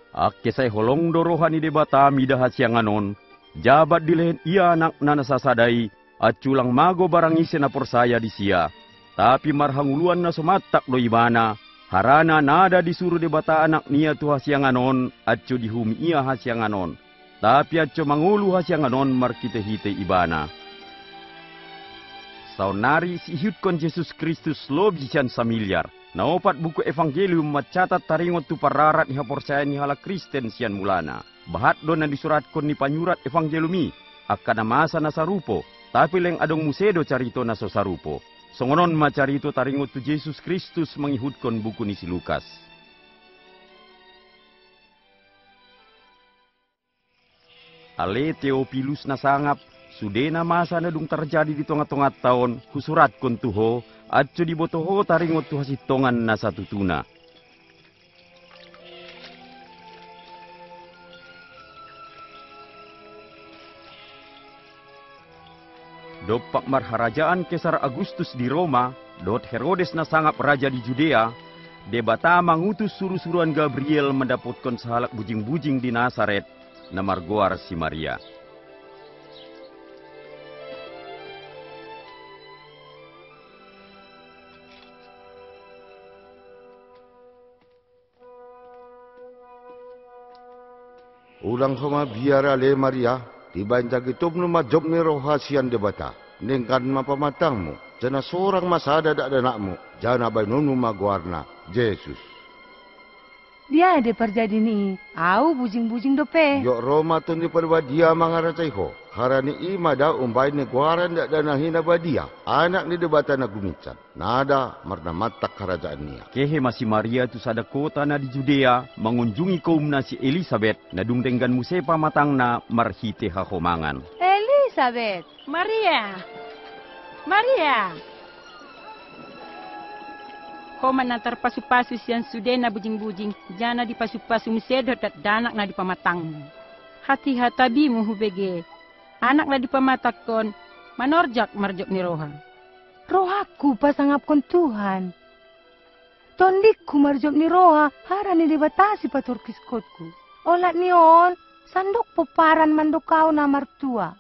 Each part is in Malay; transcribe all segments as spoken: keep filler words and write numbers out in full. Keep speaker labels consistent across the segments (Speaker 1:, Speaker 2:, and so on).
Speaker 1: Ake say holong dorohani debata midahat sianganon, jabat dilehen ia anak nana sasadai, aculang mago barang isi na persaya di sia. Tapi marhanguluan na sumatak do ibana, harana nada disuruh debata anak nia tu hasianganon, acu dihumi ia hasianganon. Tapi acu mangulu hasianganon markite-hite ibana. Saunari si hiutkon Yesus Kristus lobisian samilyar. Na opat buku evangelium macatat taringot tu pararat ni haporsaya ni hala Kristen sian mulana. Bahat do na disuratkan ni panyurat evangeliumi. Akana masa na sarupo. Tapi leng adong musedo carito na so sarupo. Songonon macarito taringot tu Yesus Kristus mangihutkan buku ni si Lukas. Ale Theophilus na sangap. Sudena masa na dung terjadi di tengah-tengah tahun, kusurat kon tuho, atso di botoho taringot tuha sitongan na satutuna. Dopak marharajaan Kesar Agustus di Roma, dot Herodes na sangap raja di Judea, debata mangutus suruh-suruhan Gabriel mendapatkan sahalak bujing-bujing di Nazaret, na margoar si Maria.
Speaker 2: Ulang sama biara le Maria, dibanjag itub no majob ni rohasian debata. Nengkan mapamatangmu, jana seorang masada dak danakmu, jana bainunu magwarna, Yesus.
Speaker 3: Dia ada perjadi ni, au bujing-bujing dope.
Speaker 2: Yok Roma tu ni perba dia mangaracaiho, harani ima da umbai ni gwaran dak danahina badia, anak ni debata na gumican, nada marna matak kerajaan niya.
Speaker 1: Kehe masih Maria tu sada kota na di Judea, mengunjungi kaum na si Elisabeth, na dungtenggan musepa matang na marhite hahomangan.
Speaker 3: Elisabeth,
Speaker 4: Maria, Maria. Koma na terpasu-pasu sian sude na bujing-bujing, jana di pasu-pasu musedo dat danak na di pamatang. Hati hatabi mu hubege, anak na di pamatakon, manorjak marjok ni roha.
Speaker 3: Rohaku pasangapkon Tuhan. Tondikku marjok ni roha, harani dibatasi paturkis kotku. Olat nion, sandok peparan mandokau na martua.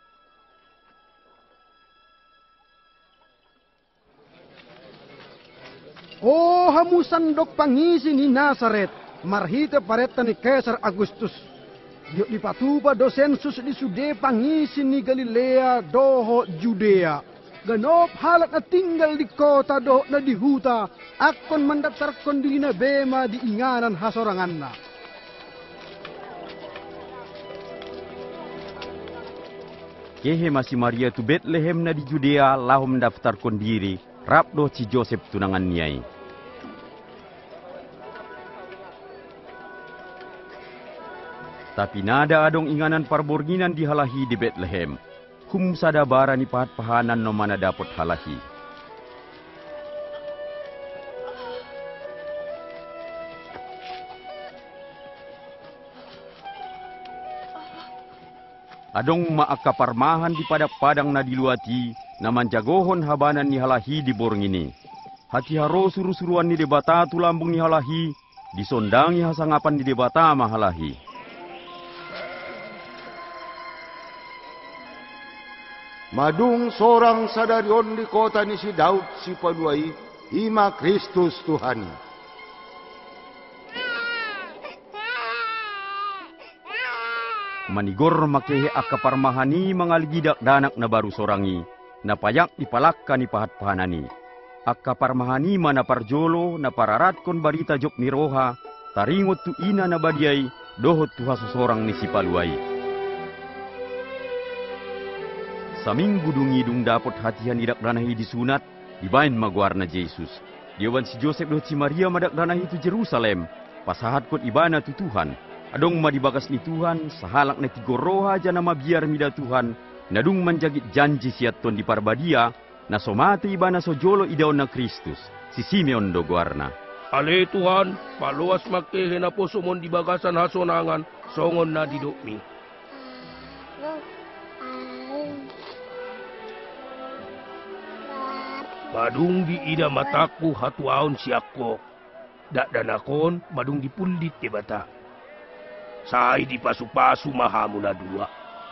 Speaker 5: Oh, hamu sandok pangisi ni Nazaret, marhita pareta ni Kesar Agustus. Yuk di patupa do sensus di sude pangisi ni Galilea doho Judea. Ganop halak na tinggal di kota doho na di huta, akon mendaftarkon di na bema di inganan hasoranganna.
Speaker 1: Kehe masih Maria tu Bethlehem na di Judea lahu mendaftarkan diri, rap do si Joseph tunangan niai. Tapi nada adong inganan parborginan di halahi di Bethlehem. Kum sada bara ni pahat pahanan no mana dapot halahi. Adong maakaparmahan di padak-padang na diluati, na manjagohon habanan ni halahi di borngini. Hati haro suruh-suruan ni debata tu lambung ni halahi, disondangi hasangapan ni debata mahalahi.
Speaker 2: Madung seorang sadarion di kota ni si Daud si paduai, ima Kristus Tuhan.
Speaker 1: Manigor makehe akaparmahani mangaligidak danak na baru sorangi, na payak dipalakkan ni pahat pahanani. Akaparmahani mana parjolo na pararat kon barita jok ni roha, taringot tu ina na badiay, dohot tu hasosorang ni si paluai. Saminggu dungidung dapot hatihan idak danahi disunat, dibain magwarna Yesus. Diawan si Joseph dohot si Maria madak danahi tu Jerusalem, pasahat kot ibana tu Tuhan. Adong madibagas ni Tuhan, sahalak na tigoroha jana mabiar mida Tuhan, nadung manjagit janji siaton di parbadia, na somate ibana sojolo idaon na Kristus, si Simeon dogwarna.
Speaker 6: Ale Tuhan, paluas makehe na po sumon di bagasan hasonangan, songon na didukmi. Madung di ida mataku hatuaon siakko, dak danakon madung dipuldit di bata. Sai di pasu-pasu mahamu na dua.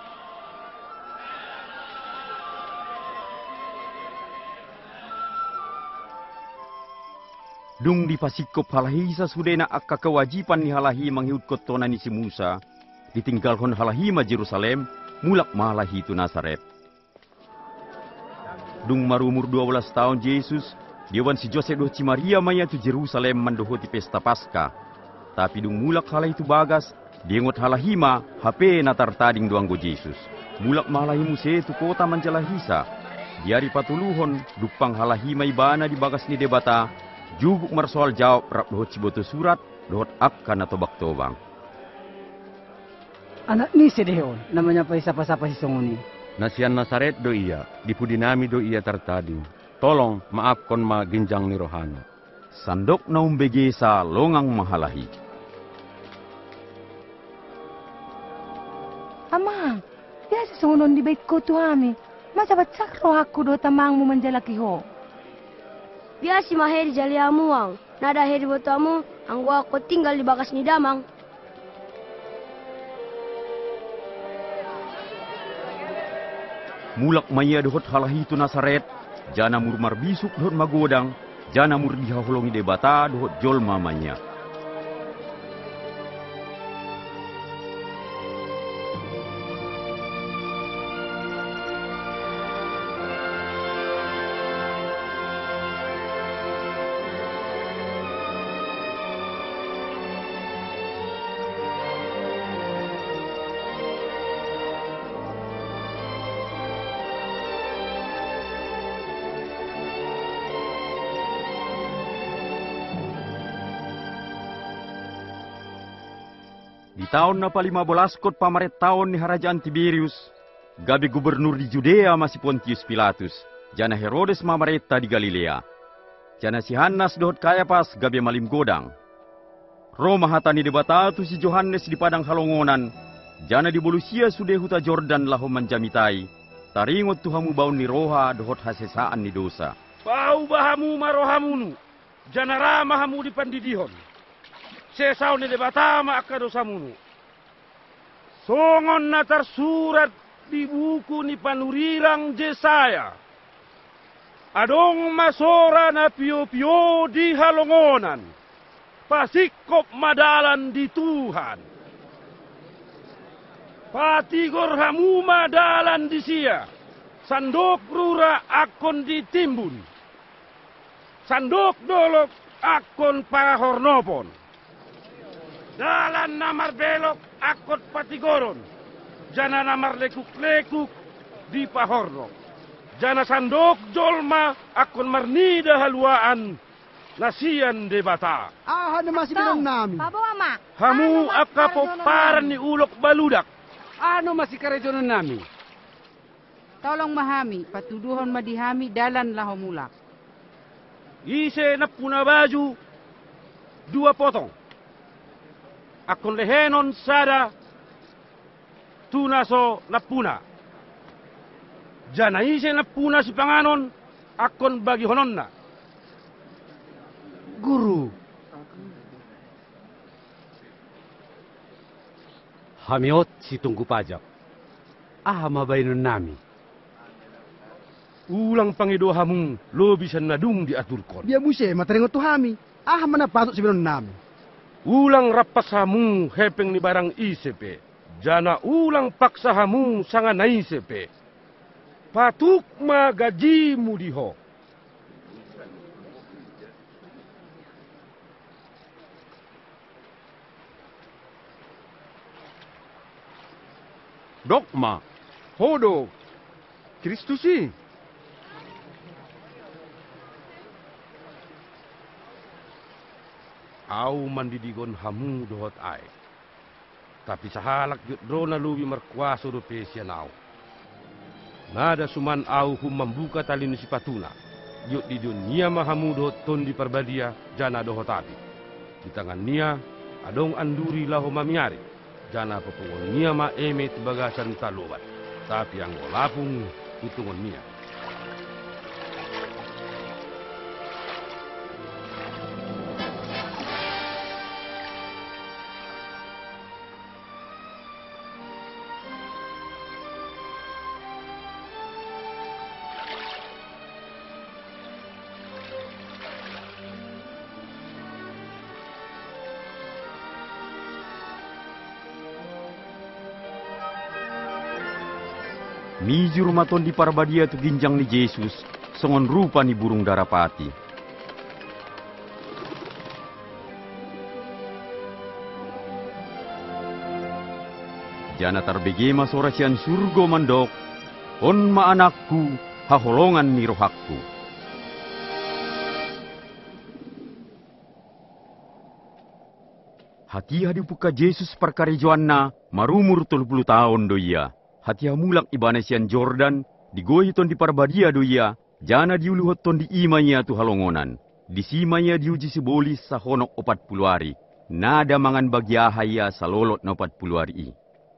Speaker 1: Dung di pasikop halahi sasudena akka kewajiban ni halahi manghiut kotona ni si Musa, ditinggalkan halahi ma Jerusalem, mulak mahalahi tu Nazaret. Dung marumur dua belas tahun Yesus, diwan si Joseph doh ci Maria maya tu Jerusalem mandohoti pesta Paskah. Tapi dung mulak halahi tu bagas, diengot halahi ma hape natar tading duanggo Yesus. Mulak mahalahi muse tu kota manjalahisa. Diari patuluhon dupang halahi ma ibana di bagas ni debata, juguk marsoal jawab rap dohot ciboto surat, dohot akkan atau baktobang.
Speaker 7: Anak ni sedeon, namanya pa sapa-sapa si songoni.
Speaker 8: Nasian Nazaret do iya, dipudinami do iya tertadi. Tolong maafkon ma ginjang ni rohana.
Speaker 1: Sandok na umbege sa longang mahalahi.
Speaker 3: Amang, biasa sungon di baik ko tuhami. Masa batsak roh aku do tamangmu menjalaki ho.
Speaker 9: Biasi maheri jali amuang, nada heri botamu, anggo aku tinggal di bagas ni damang.
Speaker 1: Mulak maya dohot halahi tu Nazaret, jana murmar bisuk dohot magodang, jana mur dihaholongi debata dohot jol mamanya. Di tahun na palima belas kot pamaret tahun ni Harajaan Tiberius, gabi gubernur di Judea masih Pontius Pilatus, jana Herodes mamareta di Galilea, jana si Hannas dohot Kayapas gabi malim godang. Roma hatani debata tu si Johannes di padang halongonan, jana di Bolusia sude huta Jordan lahu menjamitai, taringot tuhamu baun ni roha dohot hasesaan ni dosa.
Speaker 6: Bau bahamu marohamunu, jana ramahamu di pandidihon. Sesau ni debata ma akka dosamunu. Songon na tersurat di buku ni panurirang Jesaya. Adong masora na pio-pio di halongonan. Pasikop madalan di Tuhan. Patigor hamu madalan di sia. Sandok rura akon ditimbun. Sandok dolok akon parahornopon. Dalan namar belok akot patigoron. Jana namar lekuk-lekuk di pahorno. Jana sandok jolma akon marnida haluaan nasian debata.
Speaker 5: Ah, na masih binong nami.
Speaker 3: Babo ama.
Speaker 6: Hamu akapo paran ni ulok baludak.
Speaker 7: Ano masih karejonon nami? Tolong mahami, patuduhon madihami dalan lahomulak.
Speaker 6: Ise na puna baju dua potong. Akon lehenon sada tunaso napuna. Jana ise napuna si panganon akon bagi hononna.
Speaker 7: Guru. Hamiot si tunggu pajak. Ah mabaynon nami.
Speaker 6: Ulang pangidohamu lo bisa nadung diaturkon.
Speaker 5: Dia muse materingot tuhami. Ah, mana patut si binong nami.
Speaker 6: Ulang rapasamu hepeng ni barang I C P. Jana ulang paksahamu sanga na I C P. Patuk ma gajimu diho.
Speaker 8: Dogma.
Speaker 6: Hodo. Kristusi. Au mandidigon hamu dohot ai. Tapi sahalak yut drona luwi merkuaso do pesianau. Nada suman au hum membuka tali si patuna. Yut di dunia mahamu dohot ton di perbadia jana dohot api. Di tangan nia adong anduri laho mamiari. Jana pepungon nia ma eme tibagasan talubat. Tapi ang walapung utungon nia.
Speaker 1: Mijur maton di parbadia tu ginjang ni Yesus, songon rupa ni burung darapati. Jana tarbege masora sian surgo mandok, on ma anakku, haholongan ni rohakku. Hati hadi puka Yesus perkari Joanna, marumur tol puluh tahun doia. Hati hamulak ibana sian Jordan, digoi ton di parbadia doia, jana diuluhot ton di imanya tu halongonan. Di simanya diuji sibolis sahonok opat puluh hari. Nada mangan bagiahaya salolot na opat puluh hari i.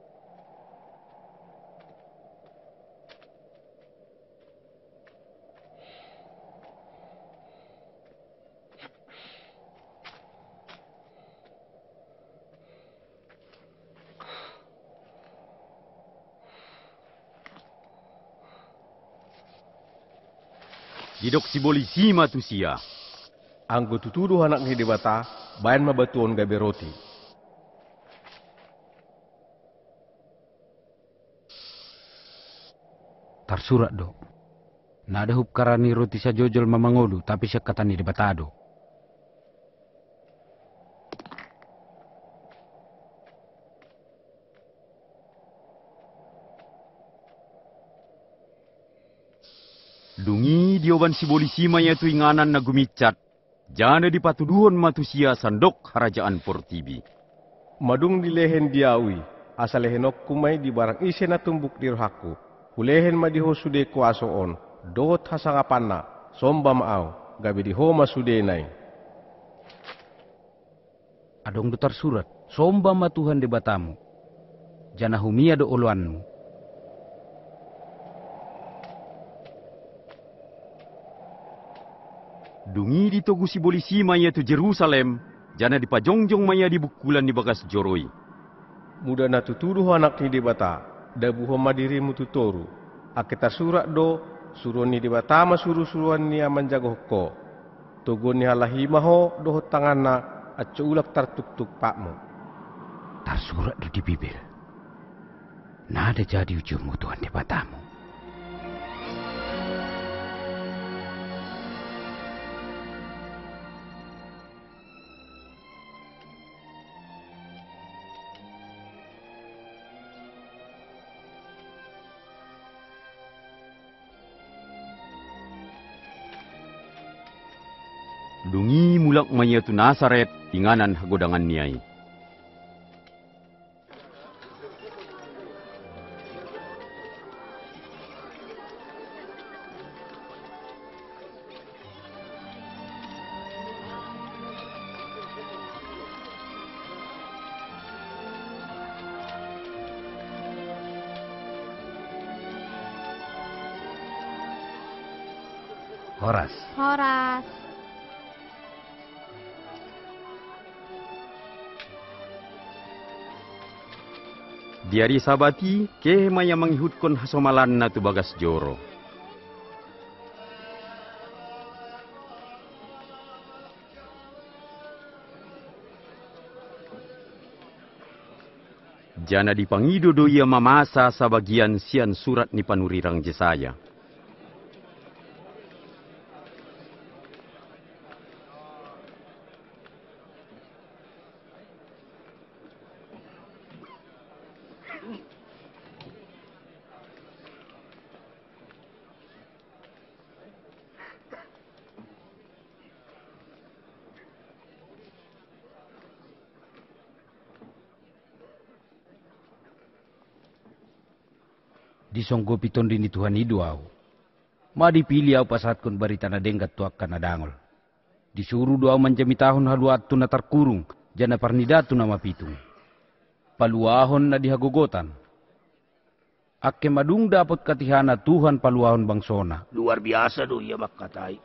Speaker 1: Didok si boli sima tu sia.
Speaker 6: Anggo tutuduh anak ni debata, bayan mabatuon gabe roti.
Speaker 7: Tarsurat do. Nada hup karani roti sa jojol mamangolu, tapi siya katani debatado.
Speaker 1: Dungi dioban si boli sima ya tu inganan na gumicat. Jana di patuduhon matusia sandok kerajaan Portibi.
Speaker 6: Madung di lehen diawi, asal lehenok kumay di barang isi na tumbuk di rohaku. Hulehen madiho sude kuasoon, dot hasangapan na, somba maaw, gabi diho masude nai.
Speaker 7: Adong do tarsurat, somba matuhan debatamu. Jana humia do uluanmu.
Speaker 1: Dungi di togu si boli sima ya tu Jerusalem, jana di pajongjong maya di bukulan di bagas joroi.
Speaker 6: Muda na tutuduh anak ni debata, dabuho madirimu tutoru. Akita surat do, suruh ni debata masuru-suruhan ni aman jago ko. Togo ni halahimaho doho tangan na at ulak tartuk-tuk pakmu.
Speaker 7: Tarsurat do di bibir. Nada jadi ujungmu tuan debatamu.
Speaker 1: Dungi mulak maya tu Nasaret, inganan hagodangan niai.
Speaker 7: Horas.
Speaker 10: Horas.
Speaker 1: Diari sabati, ke maya manghihudkon hasomalan na tu bagas joro. Jana dipangido doia mamasa sa bagian sian surat ni panurirang Jesaya.
Speaker 7: Disonggo piton din Tuhan hidu au. Ma dipilih au pasat kun barita na denggat tuak kana dangol. Disuruh doa menjami tahun haluatu na terkurung, jana parnidatu nama pitung. Paluahon na dihagogotan. Akke madung dapat katihana Tuhan paluahon bangsona.
Speaker 11: Luar biasa do iya makatai.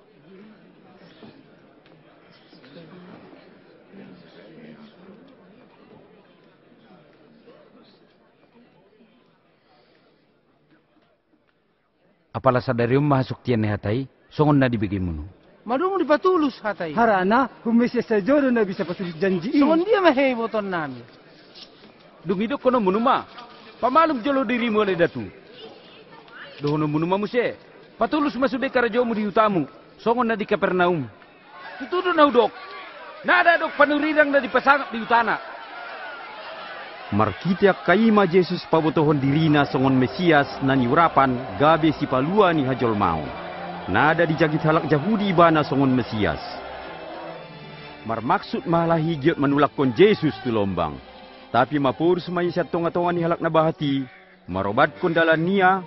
Speaker 7: Apalah sadarium masuk tian hatai, songon na dibigay mo.
Speaker 12: Madung di patulus hatai.
Speaker 5: Harana, humisya sa jodoh na bisa patulus janji.
Speaker 12: Songon dia maheboton nami.
Speaker 1: Dungidok kono munuma, pamalum jolo dirimu oleh datu.
Speaker 7: Dohono munu mamuse. Patulus masude karajomu di utamu. Songon na di Kapernaum. Tutudo na udok. Nada dok panurirang na di pasangap di utana.
Speaker 1: Markitiak kaima Jesus pabotohon dirina songon Mesias na niurapan gabe si palua ni hajol mau. Nada dijagit halak Yahudi ibana songon Mesias. Marmaksud malahi giot manulakon Jesus tu lombang. Tapi mapur sumay siya tonga-tonga ni halak na bahati. Marobat kon dalan niya.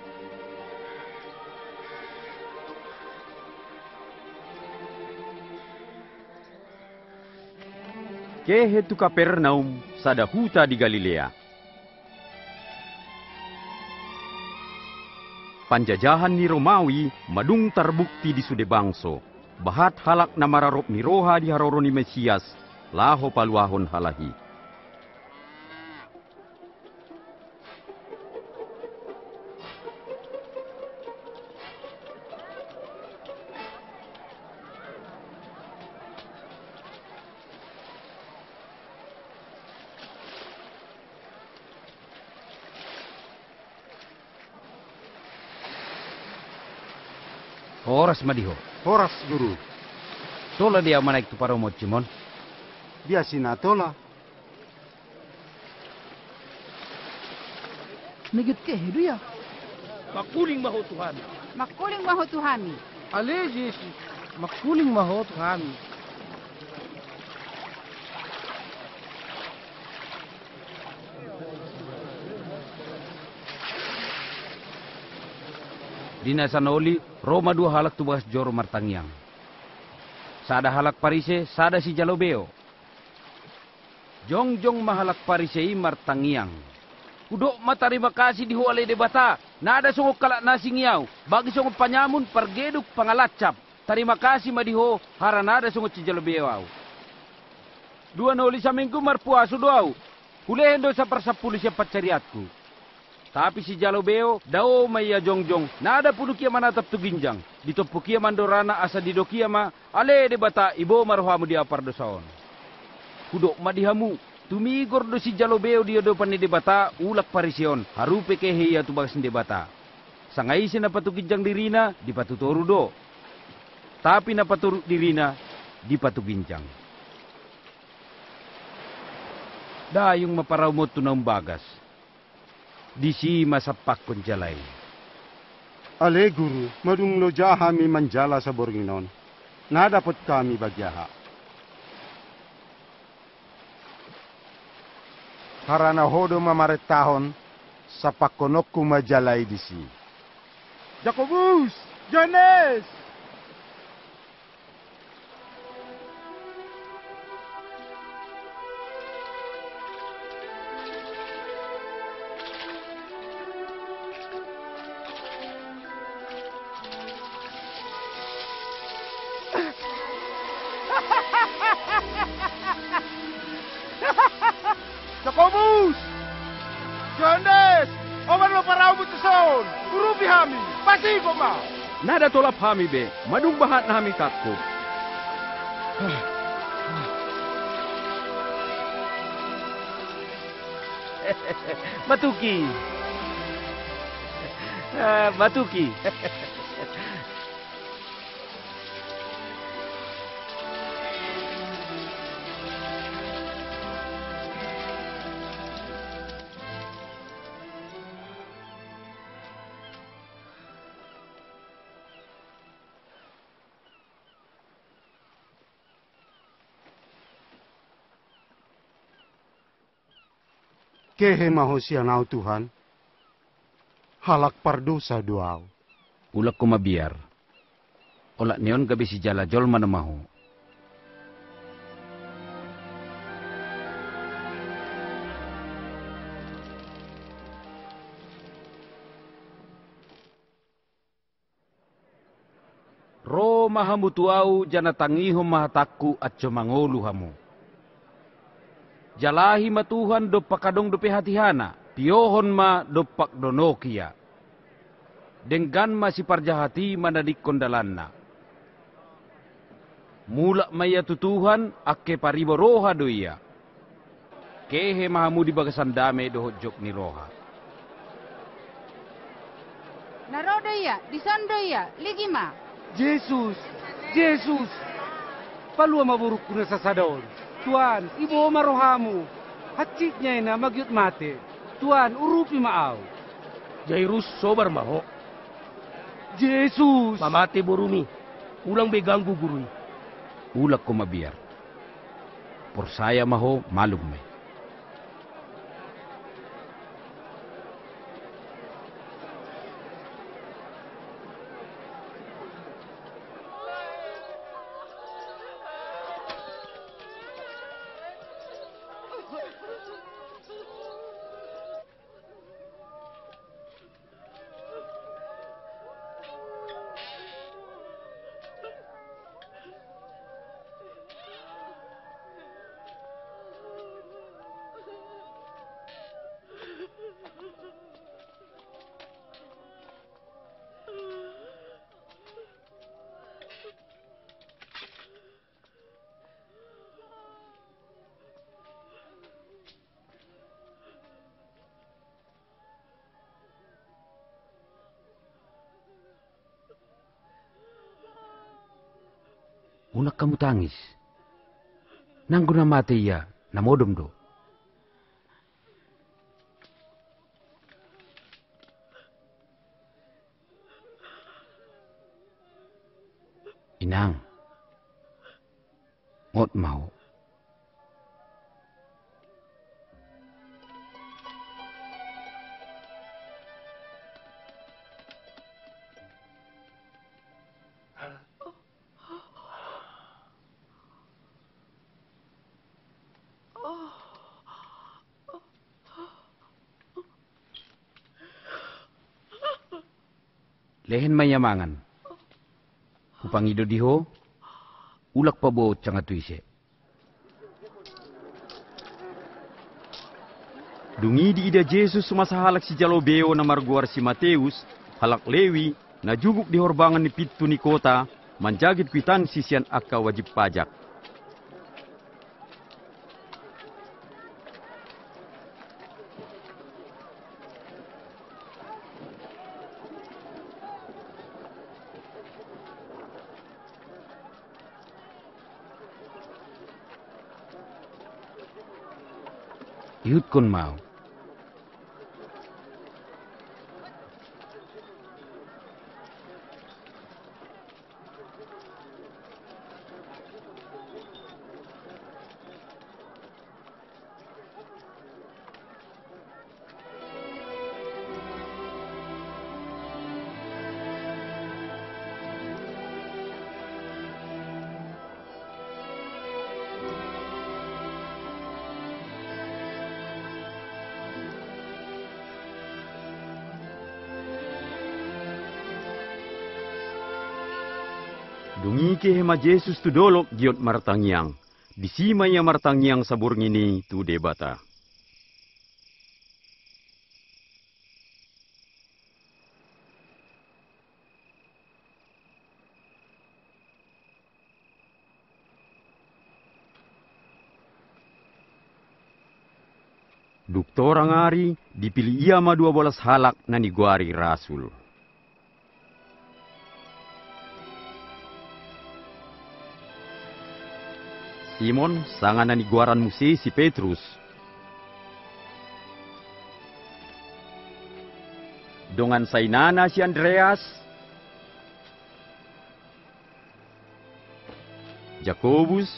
Speaker 1: Kehe tu Kapernaum sada huta di Galilea. Panjajahan ni Romawi madung terbukti di sude bangso. Bahat halak na mararop ni roha di haroro ni Mesias. Laho paluahon halahi.
Speaker 7: Horas madiho.
Speaker 5: Horas guru.
Speaker 7: Tola dia manaik tu paromot Cimon.
Speaker 5: Biasina tola.
Speaker 12: Nagit ke hidu ya?
Speaker 11: Makuling maho Tuhan.
Speaker 4: Makuling maho Tuhami.
Speaker 12: Ale Jesus. Makuling maho Tuhami.
Speaker 7: Dina sanoli, Roma dua halak tugas joro martangiang. Sada halak parise, sada si Jalobeo. Jong-jong mahalak parise martangiang. Kudok matarima kasih di huale debata. Nada sungguh kalak nasi ngiau. Bagi sungguh panyamun pergeduk pangalacap. Terima kasih madiho, haranada sungguh si Jalobeo au. Dua noli saminggu marpuasu doau. Hulehen dosa persapuli siapa cariatku. Tapi si Jalobeo, dao maya jongjong, nada pudu kia manatap tu ginjang. Ditopu kia mandorana asa dido kia ma, ale debata ibo marohamu dia pardosaon. Kudok madihamu, tumigor do si Jalobeo dia do pani debata, ulak parision, harupe keheya tu bagas debata. Sangai si napatu ginjang dirina, dipatu toru do. Tapi napatu dirina, dipatu ginjang. Dayung maparawmot tu naung bagas. Disi masapak kon jalay.
Speaker 5: Ale guru, madung lo jahami manjala sa Borginon. Nadapot kami bagyaha. Harana hodo mamaretahon sa pakonok majalay disi.
Speaker 12: Jacobus! Jones!
Speaker 5: Jacobus! Jones! Oman lo parau mutuson! Guru bihami! Pati ko ma!
Speaker 1: Nada tolap hami be, madung bahat na hami takko.
Speaker 7: Batuki. Ah, Batuki.
Speaker 5: Kehe mahusia nau Tuhan. Halak pardosa duau.
Speaker 7: Ulak ko mabiar. Olak neon gabi si jala jol manamahu. Ro mahamu tuau jana tangiho mahataku at mangolu hamu. Jalahi ma Tuhan do pakadong do pehatihana, piohon ma do pakdonokia. Denggan ma si parjahati manadik kondalanna. Mulak maya tu Tuhan akke paribo roha do iya. Kehe mahamu di bagasan dame do hojok ni roha.
Speaker 3: Naro
Speaker 10: Lodo ya, di sondo ya, ligi ma.
Speaker 12: Yesus, Yesus. Palua maburuk kuna sa sadon. Tuan, ibo marohamu. Haciknya ina magyut mate. Tuan, urupi maaw.
Speaker 11: Jairus sobar maho.
Speaker 12: Yesus.
Speaker 11: Mamate borumi. Ulang beganggu gurui.
Speaker 7: Ulak ko mabiar. Por saya maho malum me. Unak kamu tangis. Nangguna mate ya, namodom do. Inang. Ngot mau. Lehen mayamangan. Upangido diho, ulak pa bo tsanga tuise.
Speaker 1: Dungi di ida Jesus sumasa halak si Jalobeo na marguar si Mateus, halak Lewi, na juguk di horbangan ni pitu ni kota, manjagit kwitan sisian akka wajib pajak.
Speaker 7: Ihut kon mau.
Speaker 1: Dungi ke hema Jesus tu dolok giot martangyang. Disima ya martangyang sabur ngini tu debata. Doktor angari dipilih ia ma dua bolas halak na niguari rasul. Simon sangan ni guaran musi si Petrus. Dongan sainana si Andreas. Jakobus.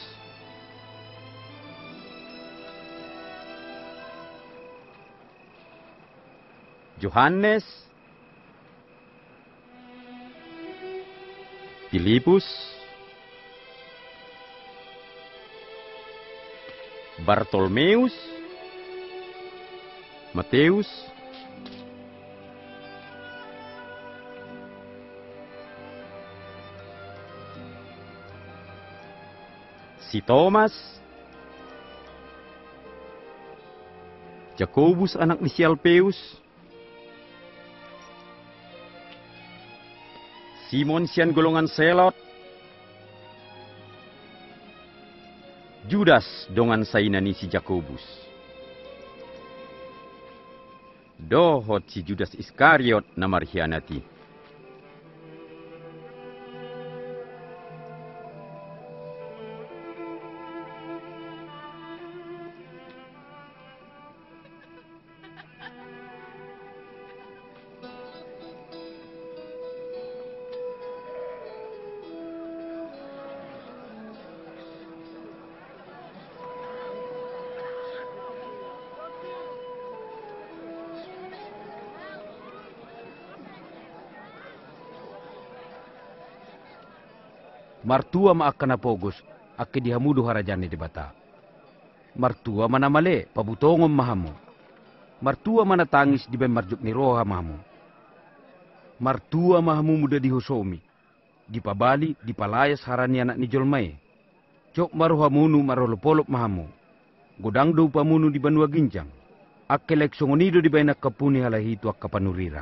Speaker 1: Johannes. Filipus. Bartolomeus, Mateus, si Thomas, Jakobus anak ni si Alpeus, Simon sian golongan Selot, Judas dongan sainani si Jakobus. Dohot si Judas Iskariot na marhianati.
Speaker 7: Martua ma akka napogos, akka dihamudo harajani di bata. Martua mana male, pabutongom mahamu. Martua mana tangis di ben marjuk ni roha mahamu. Martua mahamu muda dihusomi. Dipabali, dipalayas harani anak ni jolmai. Cok maroha munu marolopolop mahamu. Godang do pamunu di banua ginjang. Akka lek songonido di bainak kapuni halahi itu akka panurirang.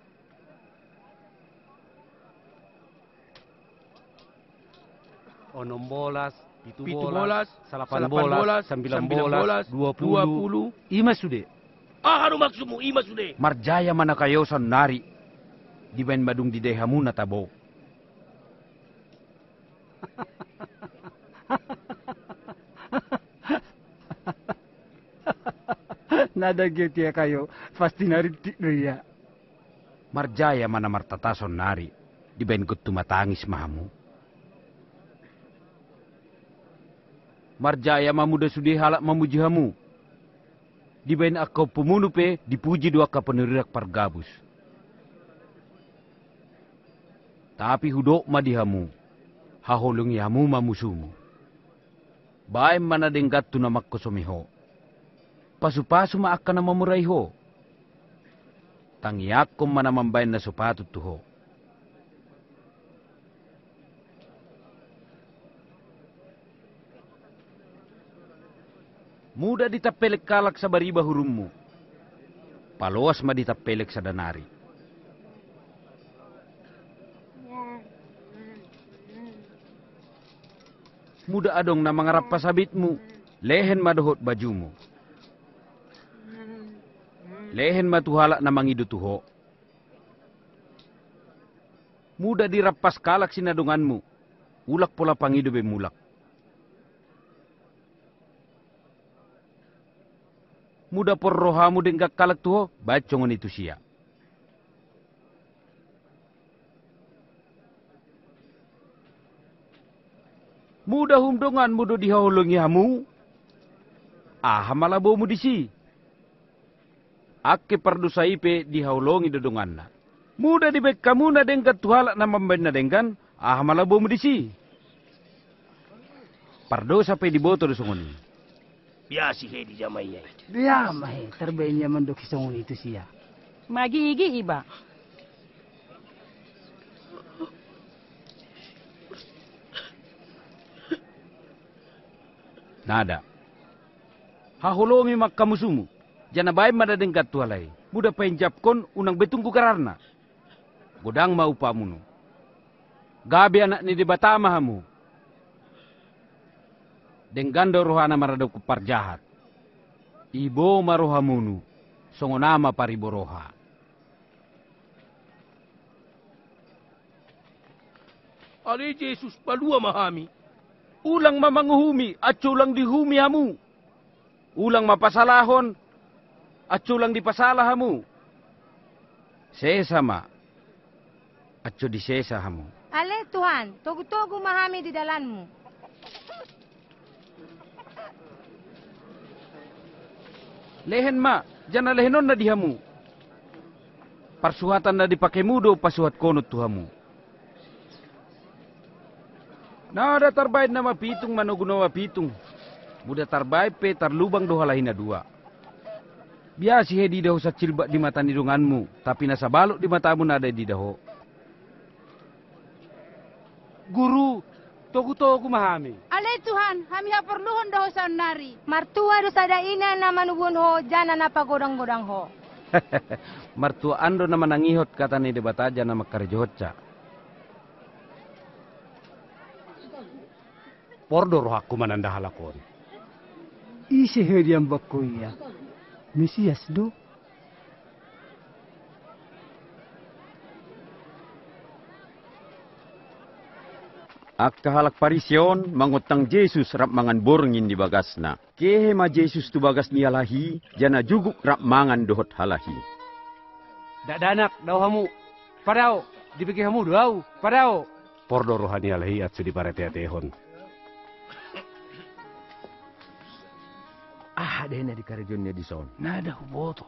Speaker 12: Onom bolas, pitu
Speaker 11: Pitu
Speaker 12: bolas,
Speaker 11: bolas,
Speaker 12: salapan
Speaker 11: salapan
Speaker 12: bolas,
Speaker 11: bolas,
Speaker 12: sembilan
Speaker 11: sembilan
Speaker 12: bolas,
Speaker 11: bolas,
Speaker 12: dua
Speaker 11: dua
Speaker 12: puluh,
Speaker 11: puluh.
Speaker 12: ima sude.
Speaker 11: Ah, anu maksudmu, ima sude.
Speaker 7: Marjaya mana kayosan nari. Di bain badung di dehamu natabo.
Speaker 5: Nada gitu ya kayo, pasti naritik ya.
Speaker 7: Marjaya mana martatason nari. Di bain kutu matangis mahamu. Marjaya mamuda sudi halak mamuji hamu. Di bain akau pemunu pe dipuji dua ka penerirak pargabus. Tapi hudok madihamu. Haholungi hamu mamusumu. Baim mana denggat tu namak kosomiho. Pasu-pasu ma akan mamuraiho. Tangiakom mana mambain na sepatu tuho. Muda ditapelek kalak sa bariba hurummu. Paloas ma ditapelek sa danari. Muda adong na mangarap pasabitmu. Lehen madohot bajumu. Lehen matuhalak na mangidu tuho. Muda dirapas kalak sinadunganmu. Ulak pola pangidu be mulak. Muda por rohamu denggak kalak tuho, bacongon itu sia. Muda humdongan mudo dihahulungi hamu. Ah malabomu disi. Ake pardusa ipe dihahulungi dodonganna. Muda dibek kamu na dengkat tuhalak na mamben na dengkan. Ah malabomu disi. Pardosa pe diboto dosongoni.
Speaker 11: Biasi he di jamainya.
Speaker 5: Dia mah terbaiknya mendoki songon itu sia.
Speaker 4: Magigi iba.
Speaker 7: Nada. Hahulungi makkamusumu. Jana baik mada dengkat tualai. Muda penjapkon unang betungku kararna. Godang mau pamunu. Gabi anak ni dibatama hamu. Denggando rohana maradok parjahat. Ibo marohamunu. Songonama pariboroha.
Speaker 11: Ali Jesus palua mahami.
Speaker 7: Ulang mamanguhumi, aculang dihumi hamu. Ulang mapasalahon, aculang dipasalah hamu. Sesa ma, acu di sesa hamu.
Speaker 3: Ale Tuhan, togu-togu mahami di dalanmu.
Speaker 7: Lehen ma, jana lehenon na dihamu. Parsuhatan na dipakai mudo pasuhat konot tuhamu. Nada tarbaid na mapitung manuguno mapitung. Muda tarbaid pe tarlubang dohalahin na dua. Biasi he didaho sa cilbak di mata nidunganmu. Tapi nasa balok di matamu nada didaho.
Speaker 12: Guru, togu-togu mahami.
Speaker 10: Ale Tuhan, kami haperluhon daho sa nari.
Speaker 3: Martua do sada ina na manubun ho, jana na pagodang-godang ho.
Speaker 7: Martua ando na manangihot kata ni debataja na makarjohot ca.
Speaker 12: Pordo roh aku mananda halakon.
Speaker 5: Isi hediam bakuya. Mesias do.
Speaker 1: Akka halak parision mangutang Jesus rap mangan borngin di bagasna. Kehe ma Jesus tu bagas ni alahi, jana juguk rap mangan dohot halahi.
Speaker 12: Dak danak daw hamu. Padao, dipikir hamu daw. Padao. Pordo rohani alahi at sudi parete-atehon.
Speaker 1: Ah, ada na di karejonnya di son.
Speaker 11: Nada huboto.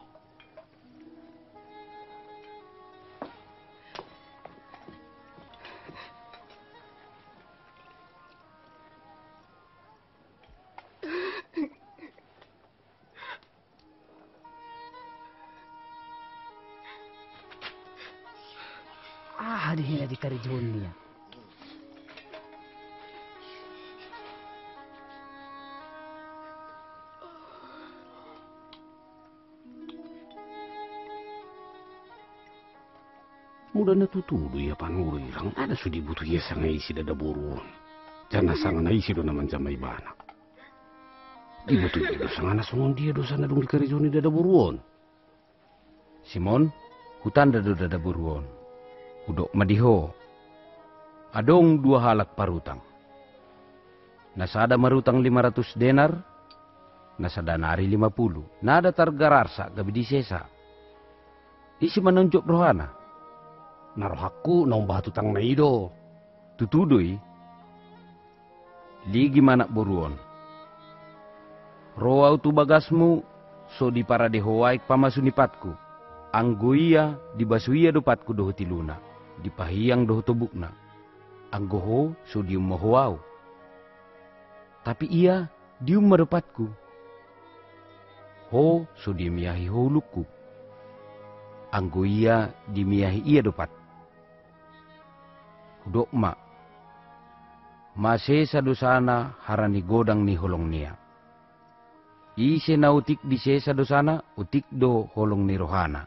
Speaker 7: di karejonia.
Speaker 12: Mudah na tutudo ya panuri rang ada sudi butuh ya sanga isi dada buruan. Jana sanga na isi do naman jamay banak. Di butuh ya do sanga na songon dia do sana dong di karizoni dada buruan.
Speaker 7: Simon, hutan dada dada buruan. Udok madiho. Adong dua halak parutang. Nasada marutang lima ratus denar. Nasada nari lima puluh. Nada targararsa gabi di sesa. Isi menunjuk rohana.
Speaker 12: Narohaku naong batu tang na ido.
Speaker 7: Tutudoy. Ligi manak buruon. Roau tu bagasmu so di para dehoaik pamasunipatku. Anggoia di basuia dopatku doho tiluna. Di pahiyang doho tobukna. Anggoho so dium mahoau. Tapi ia dium madopatku. Ho so dimiahi holukku. Anggoia dimiahi ia dopat. Hudok ma. Mase sadosana harani godang ni holong nia. Ise na utik di se sadosana utik do holong ni rohana.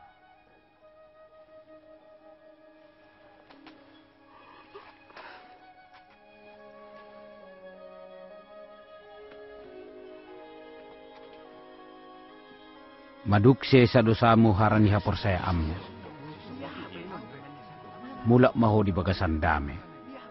Speaker 7: Maduk se sadosamu harani hapor saya amnya. Mulak maho di bagasan dame.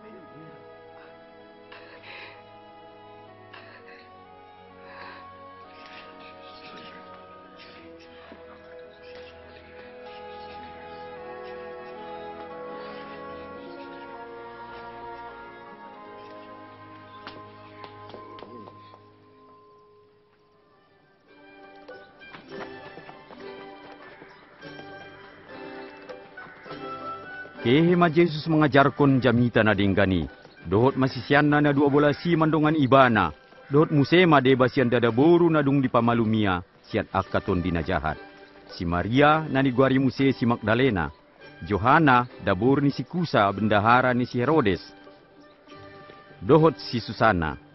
Speaker 1: Kehema Jesus mengajarkan jamita na denggani. Dohot masisianna na dua bola si mandongan ibana. Dohot musema deba sian dada boru nadung di pamalumia. Siat akaton dina jahat. Si Maria nani guari muse si Magdalena. Johana dabur ni si Kusa bendahara ni si Herodes. Dohot si Susana.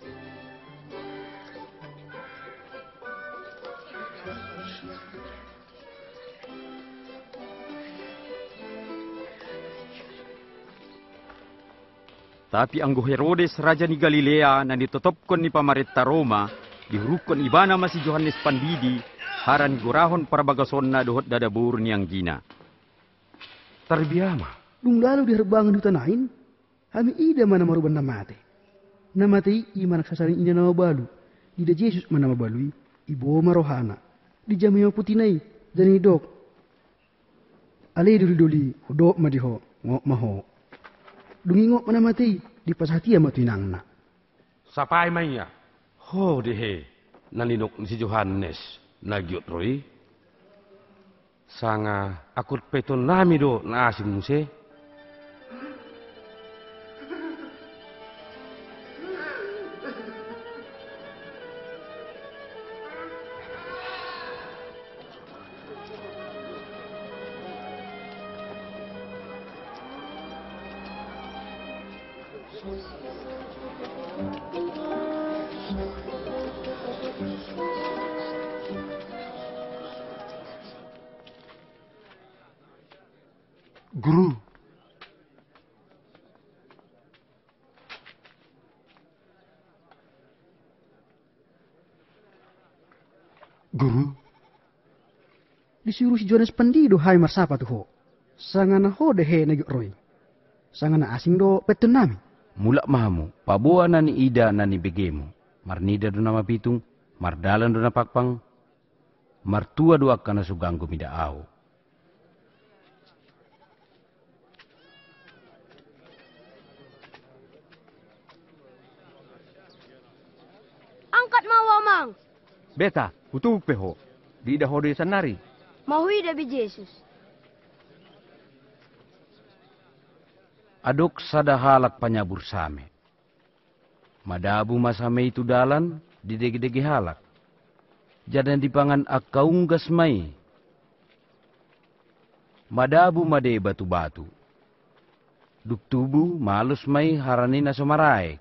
Speaker 1: Tapi anggo Herodes raja ni Galilea na ditotopkon ni pamarenta Roma, dihurukon ibana masih Johannes Pandidi, haran gurahon para bagason na dohot dadabur niyang gina.
Speaker 5: Tarbiyama, nung lalo di herbangan utanain, kami ida mana maruban namate. Namate iman nagsasaring ina na mabalu, ida Jesus mana mabalui, ibo marohana, di jamiyo putinay, dani dok. Alay duli-duli, hudok madiho, ngok maho. Dungingok mana mati di pashatia matuinang na.
Speaker 6: Sapai maya. Ho dehe naninok ni si Johannes nagyot roy. Sanga akut peton nami do na asim muse.
Speaker 5: Guru. Guru. Disuruh si Johannes Pandido hai marsapa tu ho. Sangana ho dehe na roy. Sangana asing do petun nami.
Speaker 7: Mulak mahamu, pabuan nani ida nani begemu. Marnida do nama pitung, mardalan do na pakpang, martua do akana suganggu mida au.
Speaker 9: Angkat mawa mang.
Speaker 8: Beta, hutuk peho. Di ida hode sanari.
Speaker 9: Mahui dabi Jesus.
Speaker 7: Aduk sada halak panyabur same. Madabu masame itu dalan di dege-dege halak. Jadan dipangan akaung gasmai. Madabu made batu-batu. Duk tubu malus mai harani na somaraek.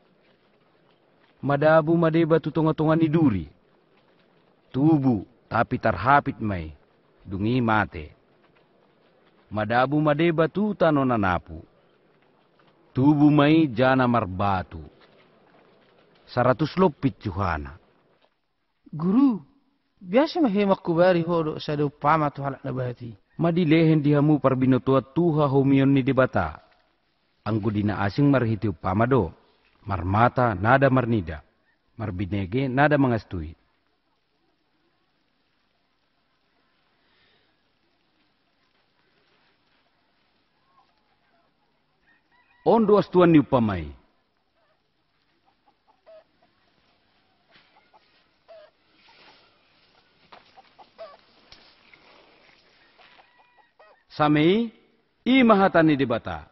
Speaker 7: Madabu madeba tutunga-tunga ni duri. Tubu tapi tarhapit mai. Dungi mate. Madabu madeba tu tano nanapu. Tubu mai jana marbatu. Saratus lopit juhana.
Speaker 13: Guru, biasa mahemak kubari hodo sa do pama tu halak nabati.
Speaker 7: Madilehen dihamu parbinotua tuha homion ni debata. Anggo dina asing marhitiu pamado. Marmata nada marnida. Marbinege nada mangastui. Ondo astuan ni upamai. Samei, imahatani debata.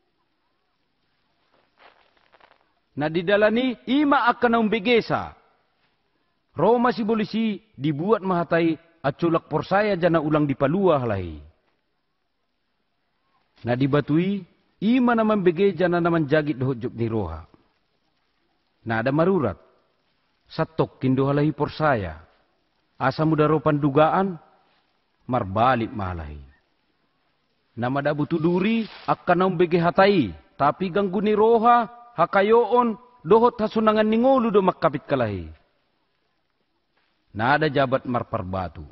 Speaker 7: Na didalani ima akan umbegesa. Roma si polisi dibuat mahatai aculak porsaya jana ulang dipalua halahi. Na dibatui ima naman bege jana naman jagit dohot job ni roha. Na ada marurat. Satok kindo halahi porsaya. Asa mudaropan dugaan marbalik mahalahi. Nama da butu duri akan umbege hatai. Tapi ganggu ni roha hakayoon dohot hasunangan ningolu do makkapit kalahi. Nada jabat marparbatu.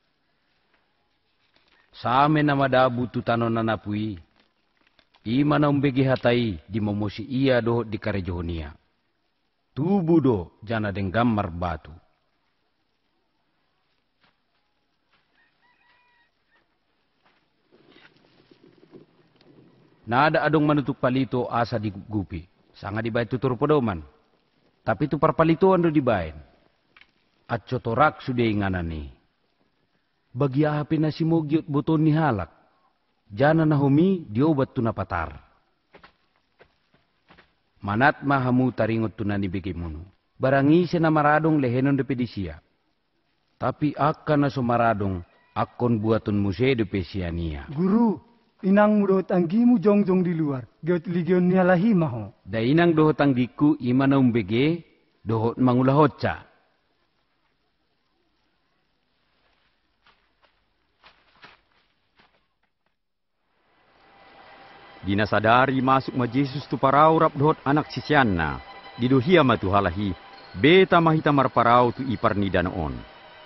Speaker 7: Same nama dabu tu tanon nanapui. Ima na umbegi hatai di momosi ia dohot di karejohonia. Tubu do jana denggam marbatu. Nada adong manutuk palito asa di gupi. Sanga dibayad tutur podoman. Tapi tu parpalituan do dibayad. At cotorak sudah inganani. Bagi ahapi na si mogyot boton ni halak. Jana na humi diobat tu napatar. Manat mahamu taringot tu nani bikimuno. Barangi na maradong lehenon de pedisia. Tapi akan na sumaradong akon buaton muse de pesiania.
Speaker 5: Guru. Inang dohot anggimu jongjong di luar. Geot ligion niya lahi maho.
Speaker 7: Da inang dohot anggiku imana umbege dohot mangulahotca.
Speaker 1: Dina sadari masuk ma Jesus tu parau rap dohot anak sisianna. Diduhia ma tu halahi. Beta mahita marparau tu ipar ni danoon.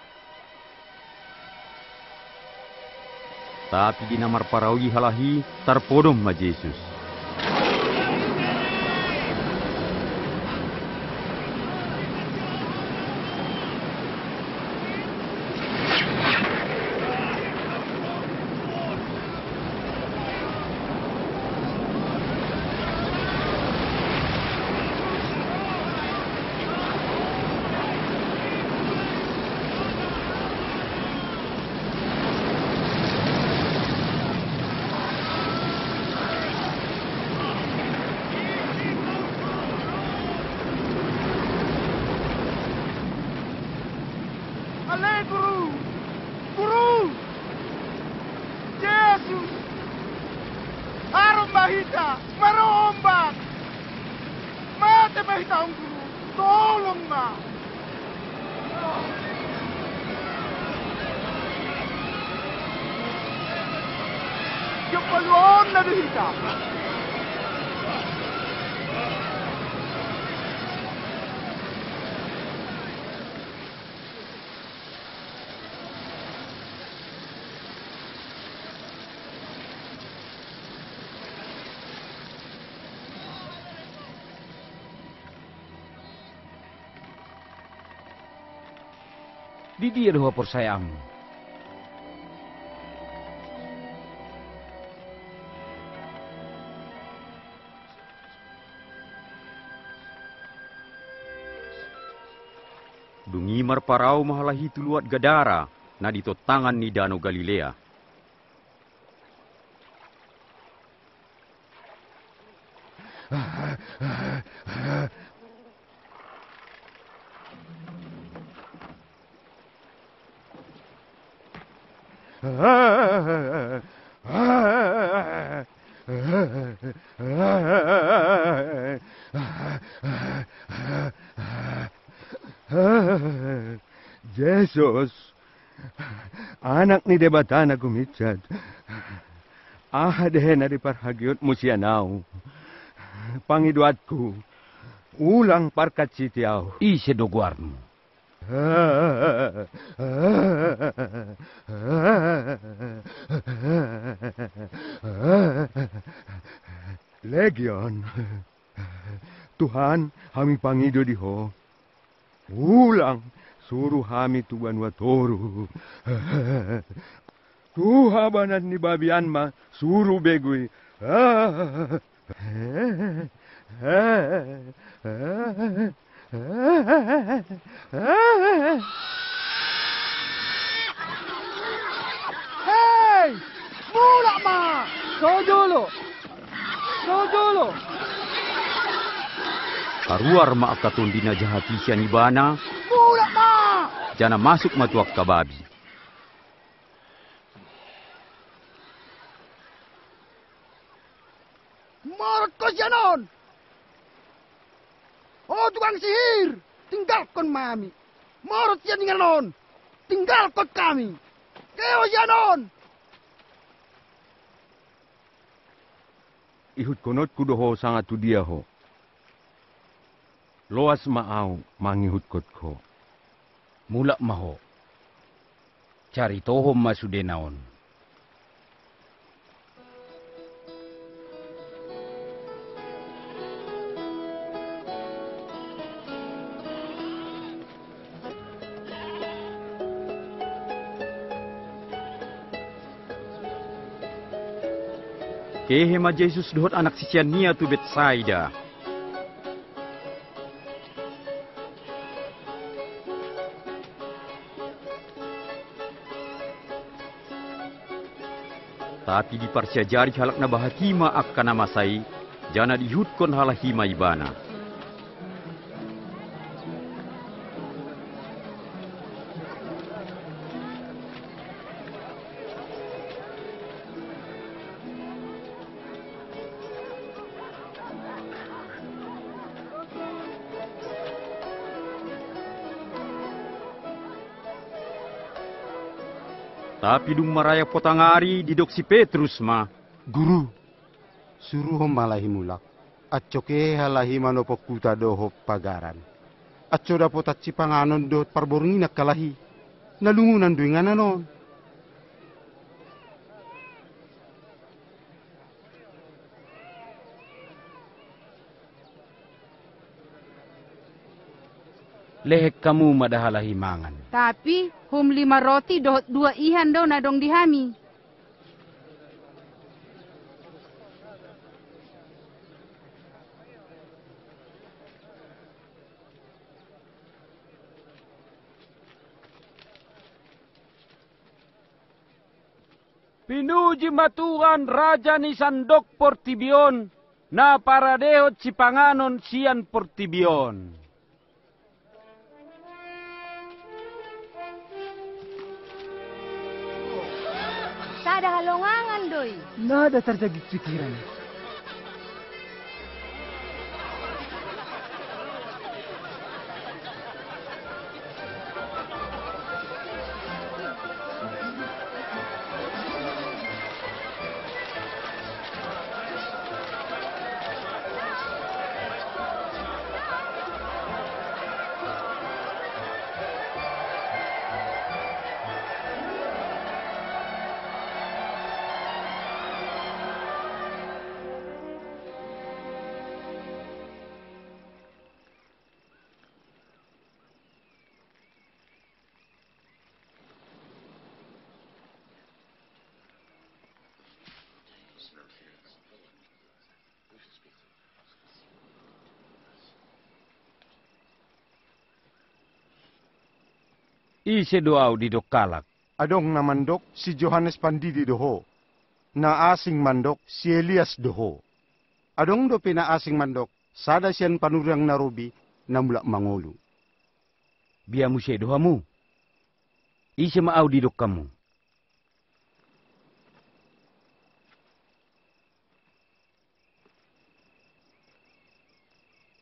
Speaker 1: Tapi di namar parawi halahi tarpodom ma Jesus.
Speaker 14: Ale guru, guru, Yesus, arom mahita, marombak, mate mahita ang guru, tolong na. Yung paluon na mahita.
Speaker 7: Di dia doa persayamu.
Speaker 1: Dungi marparau mahalahi tuluat Gadara na dito tangan ni Danau Galilea.
Speaker 15: Yesus, anak ni debata na gumitad. Ah, dehen na di parhagyot mo siya now. Pangidwatku, ulang parkat sitiaw.
Speaker 7: Ise dogwarmo.
Speaker 15: Legion, Tuhan, kami pangido diho. Ulang, suruh kami tuan watoru. Tuhabanan ni babian ma, suruh begui.
Speaker 5: Hei! Mula ma! Sojolo! Sojolo!
Speaker 1: Karuar ma akatun dina jahati siya ni bana.
Speaker 5: Mula ma!
Speaker 1: Jana masuk matuak kababi.
Speaker 5: Marot ko siya nun! O tukang sihir! Tinggalkan mami! Marot siya ni nun! Tinggalkan kami! Keo siya nun!
Speaker 15: Ihut konot kudoho sangat tu dia ho. Loas maaw mangihut kot ko.
Speaker 7: Mula maho. Cari tohom masudenaon.
Speaker 1: Kehema Jesus dohot anak sisian nia tu Betsaida. Tapi di parsia jari halak na bahakima akan nama sai, jana dihutkon halahima ibana. Tapi dung maraya potangari didok si Petrus ma.
Speaker 2: Guru, suruh malahi mulak. Atco ke halahi manopok kuta doho pagaran. Atco dapot at si panganon dohot parbornginak kalahi. Nalungunan duingan anon.
Speaker 7: Lehek kamu madahalahi mangan.
Speaker 10: Tapi, hum lima roti dohot dua ihan do na dong dihami.
Speaker 7: Pinuji matuhan Raja ni Sandok Portibion, na paradehot si panganon sian Portibion.
Speaker 9: Sada halongangan doi.
Speaker 5: Nada terjadi pikiran.
Speaker 7: Ise doau di dok kalak.
Speaker 2: Adong na mandok si Johannes Pandidi doho. Na asing mandok si Elias doho. Adong do pina asing mandok sada siyan panurang narobi na mula mangolu.
Speaker 7: Biamu siya dohamu. Ise maaw di dok kamu.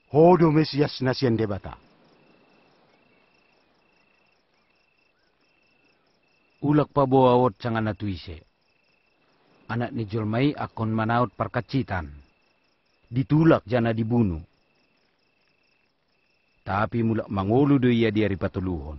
Speaker 2: Hodo Mesias nasian debata.
Speaker 7: Ulak pa buawot sangan natuise. Anak ni Jolmai akon manaut perkacitan. Ditulak jana dibunuh. Tapi mulak mangulu do ia diari patuluhon.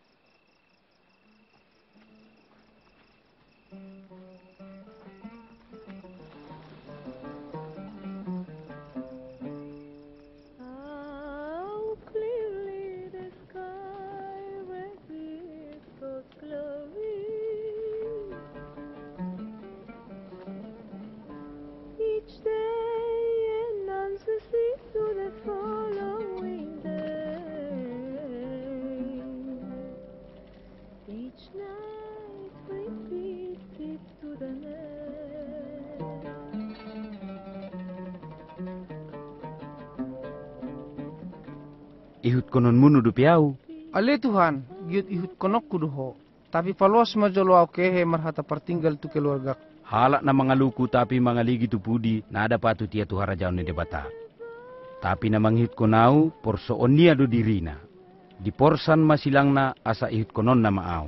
Speaker 7: Ihut konon munu du piau.
Speaker 13: Ale Tuhan, giut ihut konok kuduho. Tapi paluas majolo au kehe marhata pertinggal tu keluarga.
Speaker 7: Halak na mangaluku tapi mangaligi tu pudi na ada patu tia tu harajaon ni debata. Tapi na manghit konau porso onia do dirina. Di porsan masilangna asa ihut konon na maau.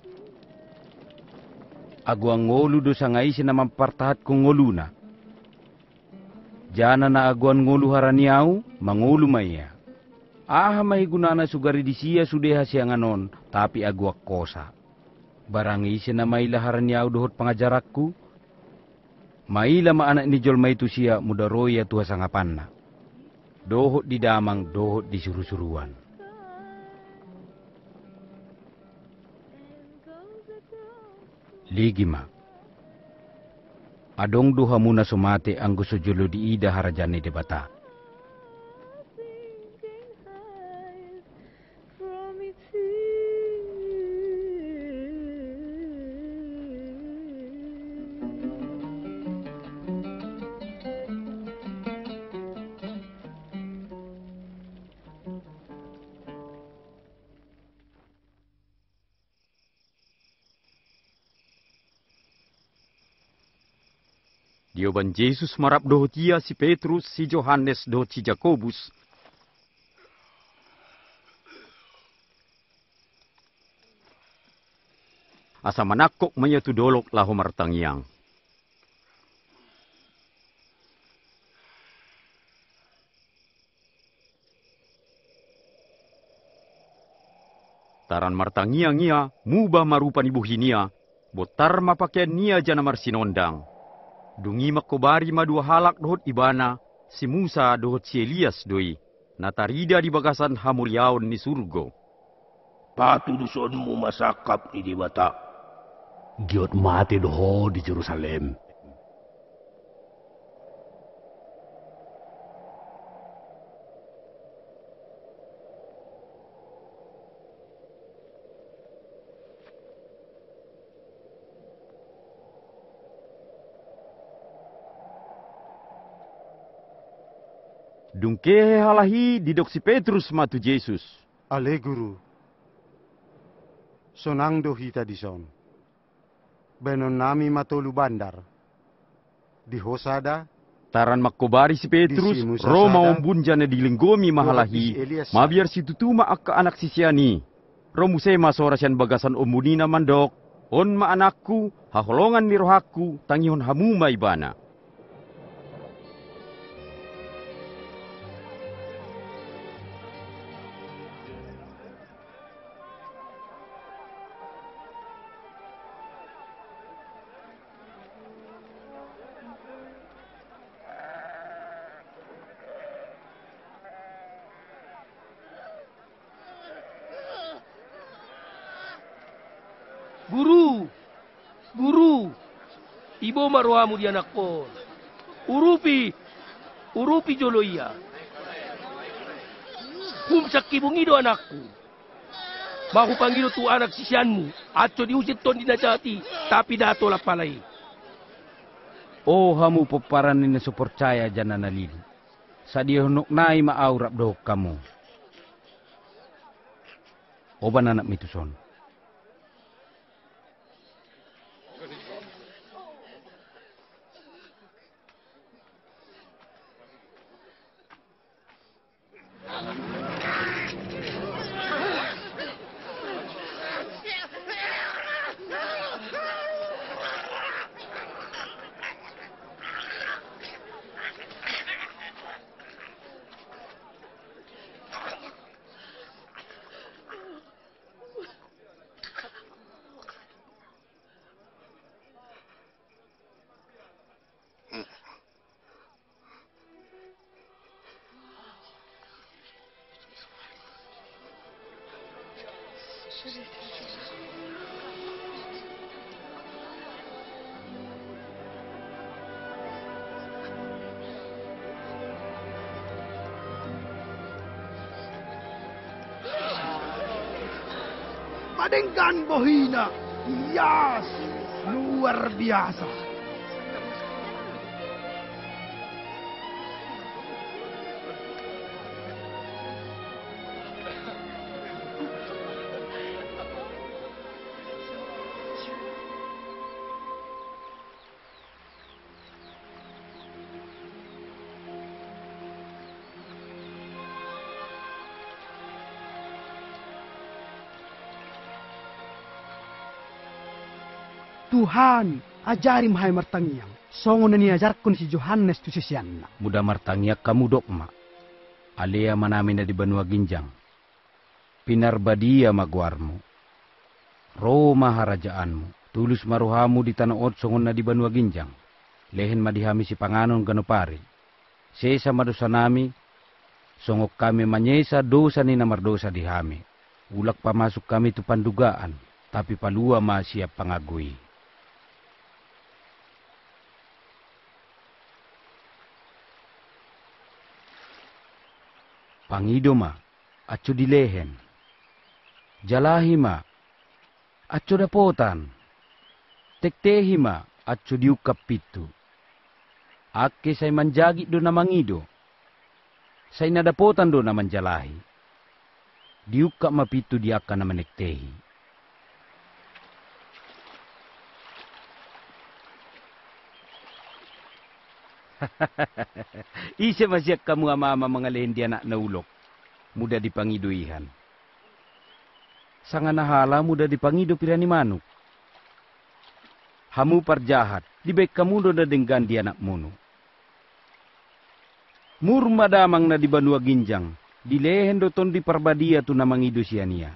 Speaker 7: Agu ang ngolu do sangaisi na mampartahat kong ngoluna. Jana na aguan ngolu haraniau, mangolu maya. Ah mahigunana sugari di siya sudeha sianganon, tapi aguak kosa. Barang isi na maila haraniau dohot pangajarakku. Maila ma anak ni Jolmai tu siya mudaroya tuha sangapanna. Dohot di damang, dohot di suru-suruan. Ligima. Adong duha muna sumate ang gusto jolo di ida harajani debata.
Speaker 1: Dioban Yesus marap dohot ia si Petrus, si Johannes, dohot si Jakobus. Asa manakok maya tu dolok laho martangiang. Taran martangiang ia, mubah marupan ibu hinia, botar mapakaian nia jana marsinondang. Dungi makobari madua halak dohot ibana, si Musa dohot si Elias doi, natarida di bagasan hamulyaon ni surgo.
Speaker 11: Patu dusonmu masakap ni debata.
Speaker 12: Giot mati doho di Jerusalem.
Speaker 1: Dungke halahi didok si Petrus matu Yesus.
Speaker 2: Ale guru. Sonang do hita dison. Benon nami matolu bandar. Di hosada.
Speaker 1: Taran makobari si Petrus, Roma ombunjana dilinggomi mahalahi, mabiar si tutuma akka anak sisiani. Romuse masorasyan bagasan omunina mandok, on ma anakku, haholongan ni rohaku, tangihon hamuma ibana.
Speaker 11: Guru, guru, ibo maruhamu di anak ko. Urupi, urupi jolo iya. Kumsak kibungido anakku. Mahu panggilo tu anak sisianmu, aco diusit ton dinajati, tapi dato lapalay.
Speaker 7: Oh hamu peparan ni supercaya jana nalili. Sadia honok nai maaurap doh kamu. Oban anak mituson.
Speaker 5: Padengkan Bohina, yes, luar biasa. Tuhan, ajari mahai martangiang. Songon ni ajarkon si Johannes tu sisianna.
Speaker 7: Muda martangiak kamu dok ma. Alea manami na di Banua Ginjang. Pinarbadia maguarmu. Roma harajaanmu. Tulus maruhamu di tanah ot songon na di Banua Ginjang. Lehen madihami si panganon ganopari. Sesa madosa nami. Songok kami manyesa dosa ni namardosa dihami. Ulak pamasuk kami tu pandugaan. Tapi palua ma siap pangagui. Pangido ma, aco dilehen. Jalahi ma, aco dapotan. Tektehi ma, aco diukap pitu. Ake say manjagi do na mangido. Say nadapotan do na manjalahi. Diukap mapitu di aka na manektehi. Isa masyak kamu ama-ama mga lehendi anak na ulok. Muda dipangiduihan. Sanga nahala muda dipangido pirani manuk. Hamu parjahat, di baik kamu do na denggan di anak munu. Murma damang na di Banua Ginjang, di lehen do ton di parbadia tu na mangido siya niya.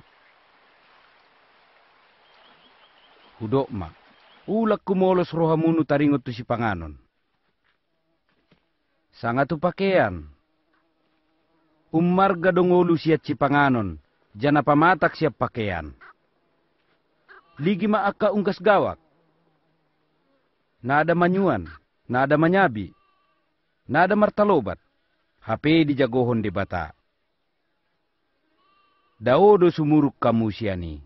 Speaker 7: Hudok ma, ulak kumolos rohamunu taringot tu si panganon. Sanga tu pakaian. Umarga dongolu siya cipanganon. Jana pamatak siya pakaian. Ligi maaka ungkas gawak. Nada manyuan. Nada manyabi. Nada martalobat. H P di jagohon de bata. Daodo sumuruk kamu siya ni.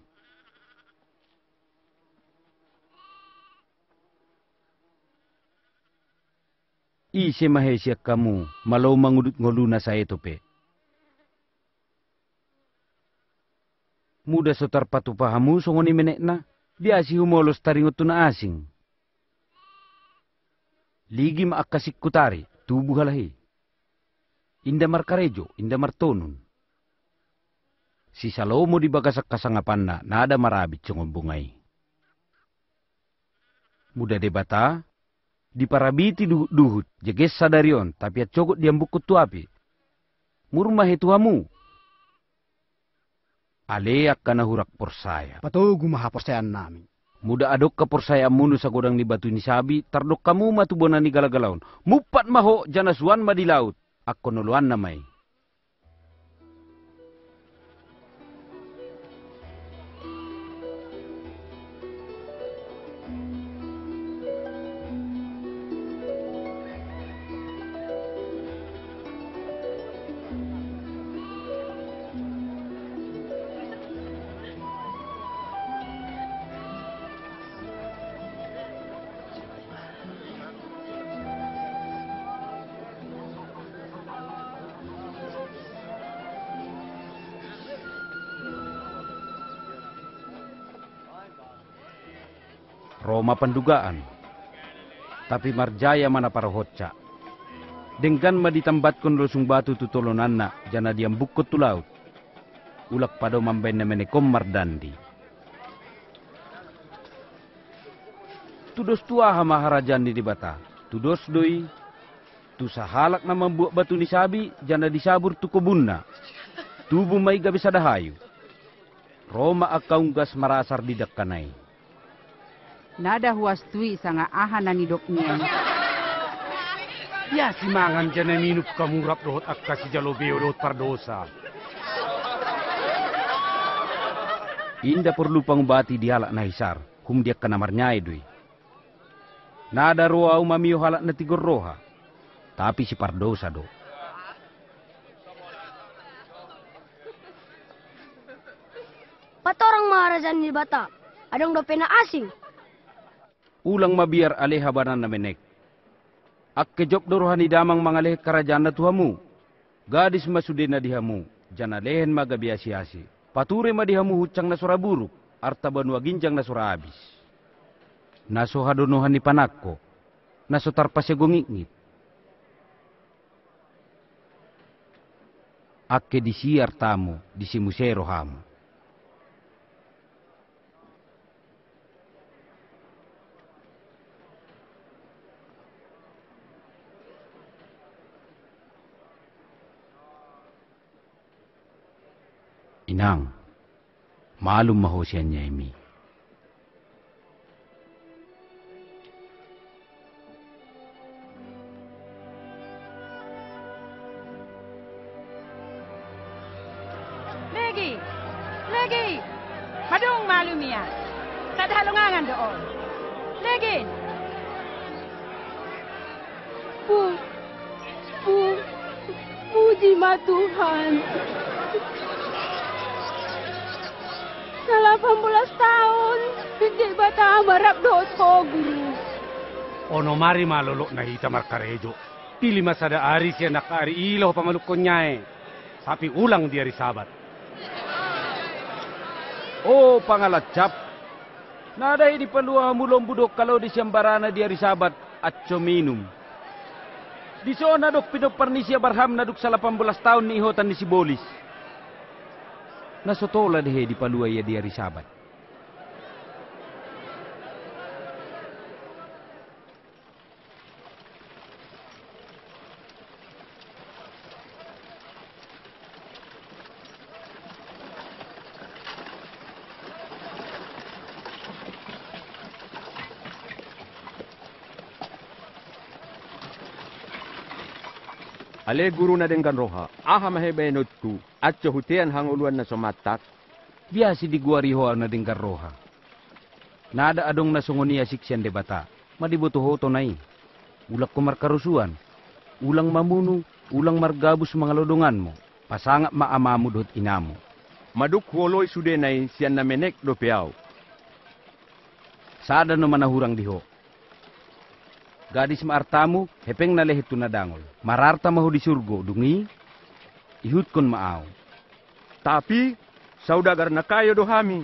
Speaker 7: Ise mahesya kamu, malau mangudut ngoluna sa ito pe. Muda sotar patupahamu songoni menek na, biasi humolos taringot tu na asing. Ligi maakasik kutari, tubuh halahi. Inda markarejo, inda martonun. Si Salomo di bagasak kasangapan na, nada marabit songong bungay. Muda debata, di parabiti duhut, jeges sadarion, tapi at cogot diam bukut tu api. Murmah itu hamu. Aleak kana hurak porsaya.
Speaker 5: Patugu maha porsayaan nami.
Speaker 7: Muda adok ka porsaya munu sa godang ni batu ni sabi, tardok kamu matubonan ni galagalaon. Mupat maho janaswan ma di laut. Ako nuluan namay. Roma pendugaan. Tapi marjaya mana para hotca. Dengan maditambatkon losung batu tutulonanna jana diam bukut tu laut. Ulak pado mamben menekom mardandi. Tudos tua ha maharajani di bata. Tudos doi. Tu sahalak na membuat batu ni sabi jana disabur tu kebunna. Tubuh may gabi sa dahayu. Roma akaunggas marasar di dakkanay.
Speaker 10: Nada huastui sanga aha nani doknya.
Speaker 6: Ya simangan jana minup kamu rap dohot akka si jalobeo dohot pardosa.
Speaker 7: Inda perlu pangubati di halak na hisar, hum dia kenamarnya dui. Nada roa umamiyo halak na tigor roha, tapi si pardosa do.
Speaker 9: Patorang maharajan ni bata, adang do pena asing.
Speaker 7: Ulang mabiar alih habanan na menek. Ak kejok dorohan idamang mangalih kerajaan na tuhamu. Gadis masudena dihamu, jana lehen magabiasi-asi. Pature madihamu hucang na sura buruk, arta banua ginjang na sura abis. Naso hadonohan ni panakko, naso tarpasegongingit. Akke disiar tamu, disimusero hamu. Inang, malum mahosiannya imi.
Speaker 4: Lagi, lagi, madung malum ya. Tak ada halungangan doon. Lagi.
Speaker 16: Pu, pu, puji ma Tuhan. delapan belas tahun, di bata marap doto, guru.
Speaker 12: Ono mari malolok na hita markarejo. Pili masada ari siya nakari ilaw pamalukon niya eh. Sapi ulang di hari sabat.
Speaker 7: Oh pangalacap. Nada ini peluang mulong budok kalau di siambarana di hari sabat atco minum. Di sana dok pinok parnisya barham na dok sa delapan belas tahun ni ihotan ni si Bolis. Nasotola dehe di paluay ya di hari sabat.
Speaker 8: Ale guru na dengan roha, aha mahebenotku, atso hutian hanguluan na somatak.
Speaker 7: Biasi di gua riho na dengan roha. Nada adong na sungonia siksian debata, madibutuho to nai. Ulak kumar karusuan, ulang mamunu, ulang margabus mga lodongan mo, pasangap maamamu dot inamu.
Speaker 8: Maduk holoy sudenay siyan na menek do piaw.
Speaker 7: Sada no manahurang diho. Gadis maartamu, hepeng na lehit na dangol. Mararta mahu di surgo, dungi, ihut kon maaw.
Speaker 8: Tapi, saudagar na kayo do hami.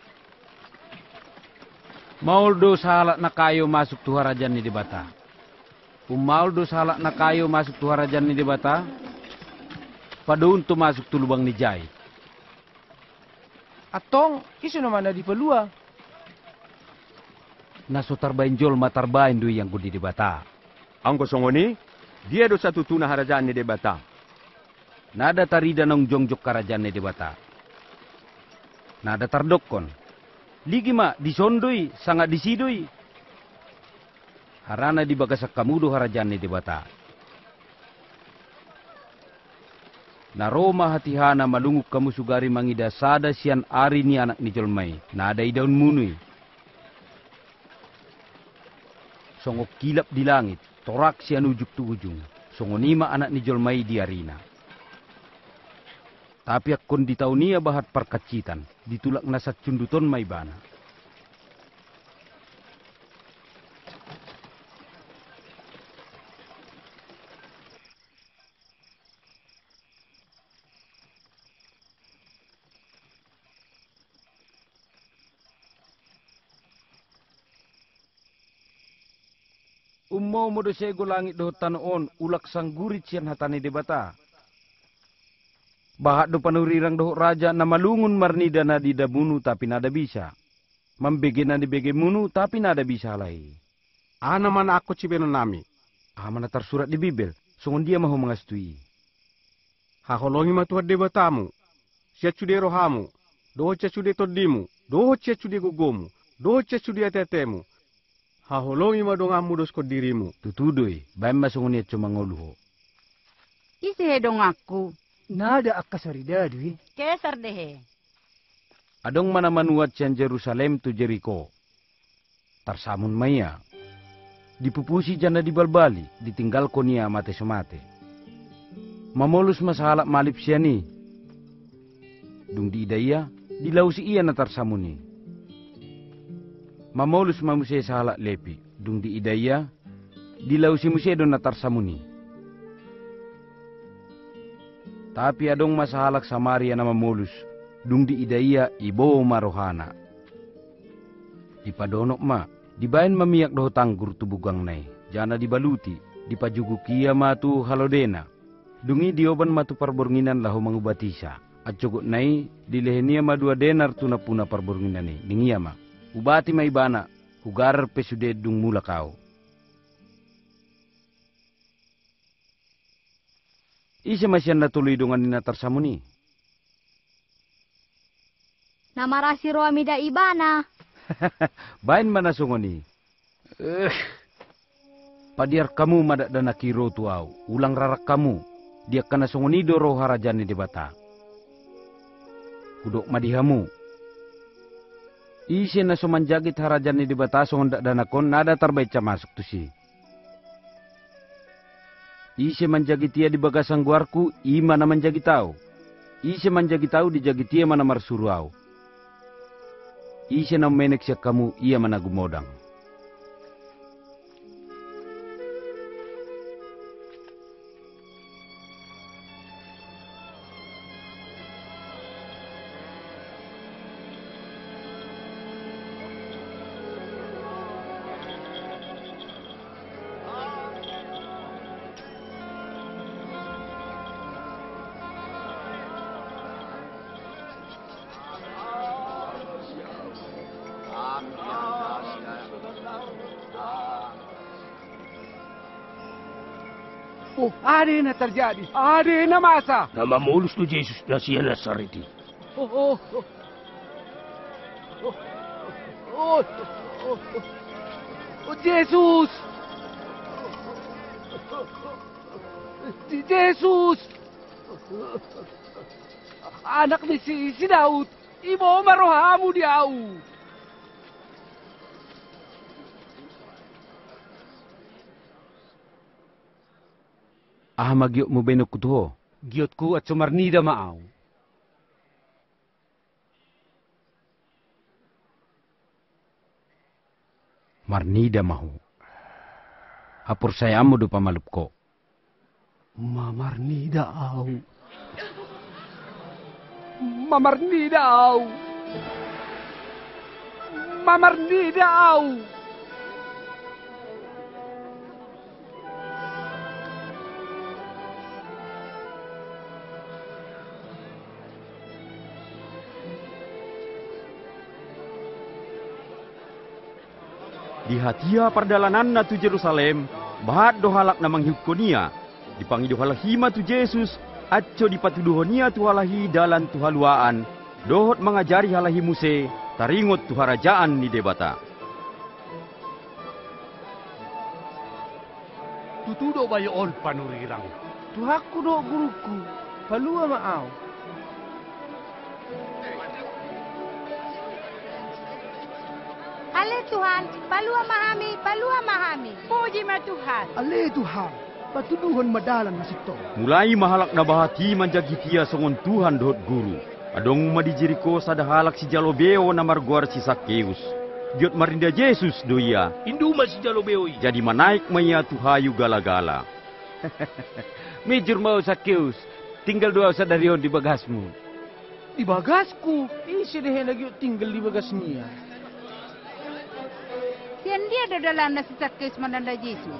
Speaker 7: Maul do salak na kayo masuk tuharajan ni debata. Umaul do salak na kayo masuk tuharajan ni debata. Padun to masuk tulubang ni Jai.
Speaker 13: Atong, iso naman na di palua.
Speaker 7: Naso tarbain jol matarbain do yang gudi debata.
Speaker 8: Ang kosongoni, dia do satu tuna harajaan ni debata.
Speaker 7: Nada tarida nong jongjok karajaan ni debata. Nada tardokon. Ligi ma disondoi sangat disidoi. Harana di bagasak kamudo harajaan ni debata. Naroma hatihana malunguk kamu sugari mangida sada sian ari ni anak ni jolmai. Nada idaun munui. Songok kilap di langit, torak sian ujuk tu ujung. Songonima anak ni jolmai di arina. Tapi akon di taunia bahat perkacitan, ditulak nasat cunduton mai bana. Ummo modo sego langit do tanoon ulak sanggurit sian hatani debata. Bahat do panurirang do raja na malungun marnida na di dabunu tapi nada bisa. Mambege na di bege munu tapi nada bisa lagi.
Speaker 12: Ana man ako cibeno nami.
Speaker 7: Ah mana tersurat di Bibel. Songon dia mahu mengastui.
Speaker 12: Haholongi matuhat debatamu. Siya cude rohamu. Doho cia cude todimu. Doho cia cude gogomu. Doho cia cude atetemu. Haholongi madongamu dos ko dirimu.
Speaker 7: Tutudoi, baim masunguniat cuma ngoluho.
Speaker 10: Isi hedong aku.
Speaker 5: Nada akka saridadui.
Speaker 4: Kesar dehe.
Speaker 7: Adong mana manuat sian Jerusalem tu Jericho. Tarsamun maya. Dipupusi jana di balbali, ditinggal konia mate semate. Mamolus masalah malip siani. Dung di idaya, dilausi iya na tarsamuni. Mamolus mamuse sahala lepi. Dung di idaya, dilausi muse don na tarsamuni. Tapi adong masahalak Samaria na mamolus. Dung di idaya ibo marohana. Ipadonok ma, dibayan mamiyak doh tanggur tubugang nai. Jana dibaluti, dipajugu kia matu halodena. Dungi dioban matu parbornginan lahu mangubatisa. At cukup nai, dilehenia ma dua denar tuna puna parbornginan ni. Ningia ma, ubati ma ibana, hugar pesude dung mula kau. Isa masyan natuloy dungan ni natarsamuni.
Speaker 17: Namarasi roa mida ibana.
Speaker 7: Bain mana sungoni. Uh, padiar kamu madak dana kiro tuau. Ulang rarak kamu. Dia kena sungoni doro harajani di bata. Kudok madihamu. Isi na sumanjagit harajani di bata sungon dak dana kon nada terbaca masuk tu si. Isi manjagi tia di bagasang guarku, ima na manjagi tau. Isi manjagi tau dijagi tia mana marsuruau. Isi na menek siya kamu, ia mana gumodang.
Speaker 14: Oh, ada yang terjadi. Ada yang masa.
Speaker 11: Nama mulus tu Yesus nasihat Nasareti.
Speaker 14: Oh, oh, oh. Oh, oh, oh, oh, Yesus. Yesus. Anak ni si, si Daud. Ibo marohamu diau.
Speaker 7: Ah magyok mo benok kutuho.
Speaker 12: Giyot ku at sumarnida maaw.
Speaker 7: Marnida mahu. Hapur saya mo do pamalup ko.
Speaker 12: Mamarnida aw.
Speaker 14: Mamarnida aw. Mamarnida aw.
Speaker 1: Di hatia perdalanan na tu Jerusalem, bahat dohalak na manghiukonia, dipangi dohalahima tu Yesus, atco dipatuduhonia tu halahi dalan tu haluaan, dohot mengajari halahi Muse, taringot tu harajaan ni debata.
Speaker 12: Tutudo bayoon panurirang.
Speaker 13: Tuhaku do guruku, palua maaw.
Speaker 3: Ale Tuhan, palua mahami, palua mahami.
Speaker 4: Puji ma Tuhan.
Speaker 5: Ale Tuhan, patuduhon madalan masito.
Speaker 1: Mulai mahalak na bahati manjagi tia songon Tuhan dohot guru. Adong madi Jericho sada halak si Jalobeo na marguar si Sakeus. Diot marinda Yesus doia.
Speaker 11: Induma si Jalobeo.
Speaker 1: Jadi manaik maya tuhayu gala-gala.
Speaker 7: Mijur mau Sakeus, tinggal dua usah darion di bagasmu.
Speaker 13: Di bagasku, isi deh lagi tinggal di bagasnya.
Speaker 10: Sian dia ada dalam nasi Sakeus menanda Yesus.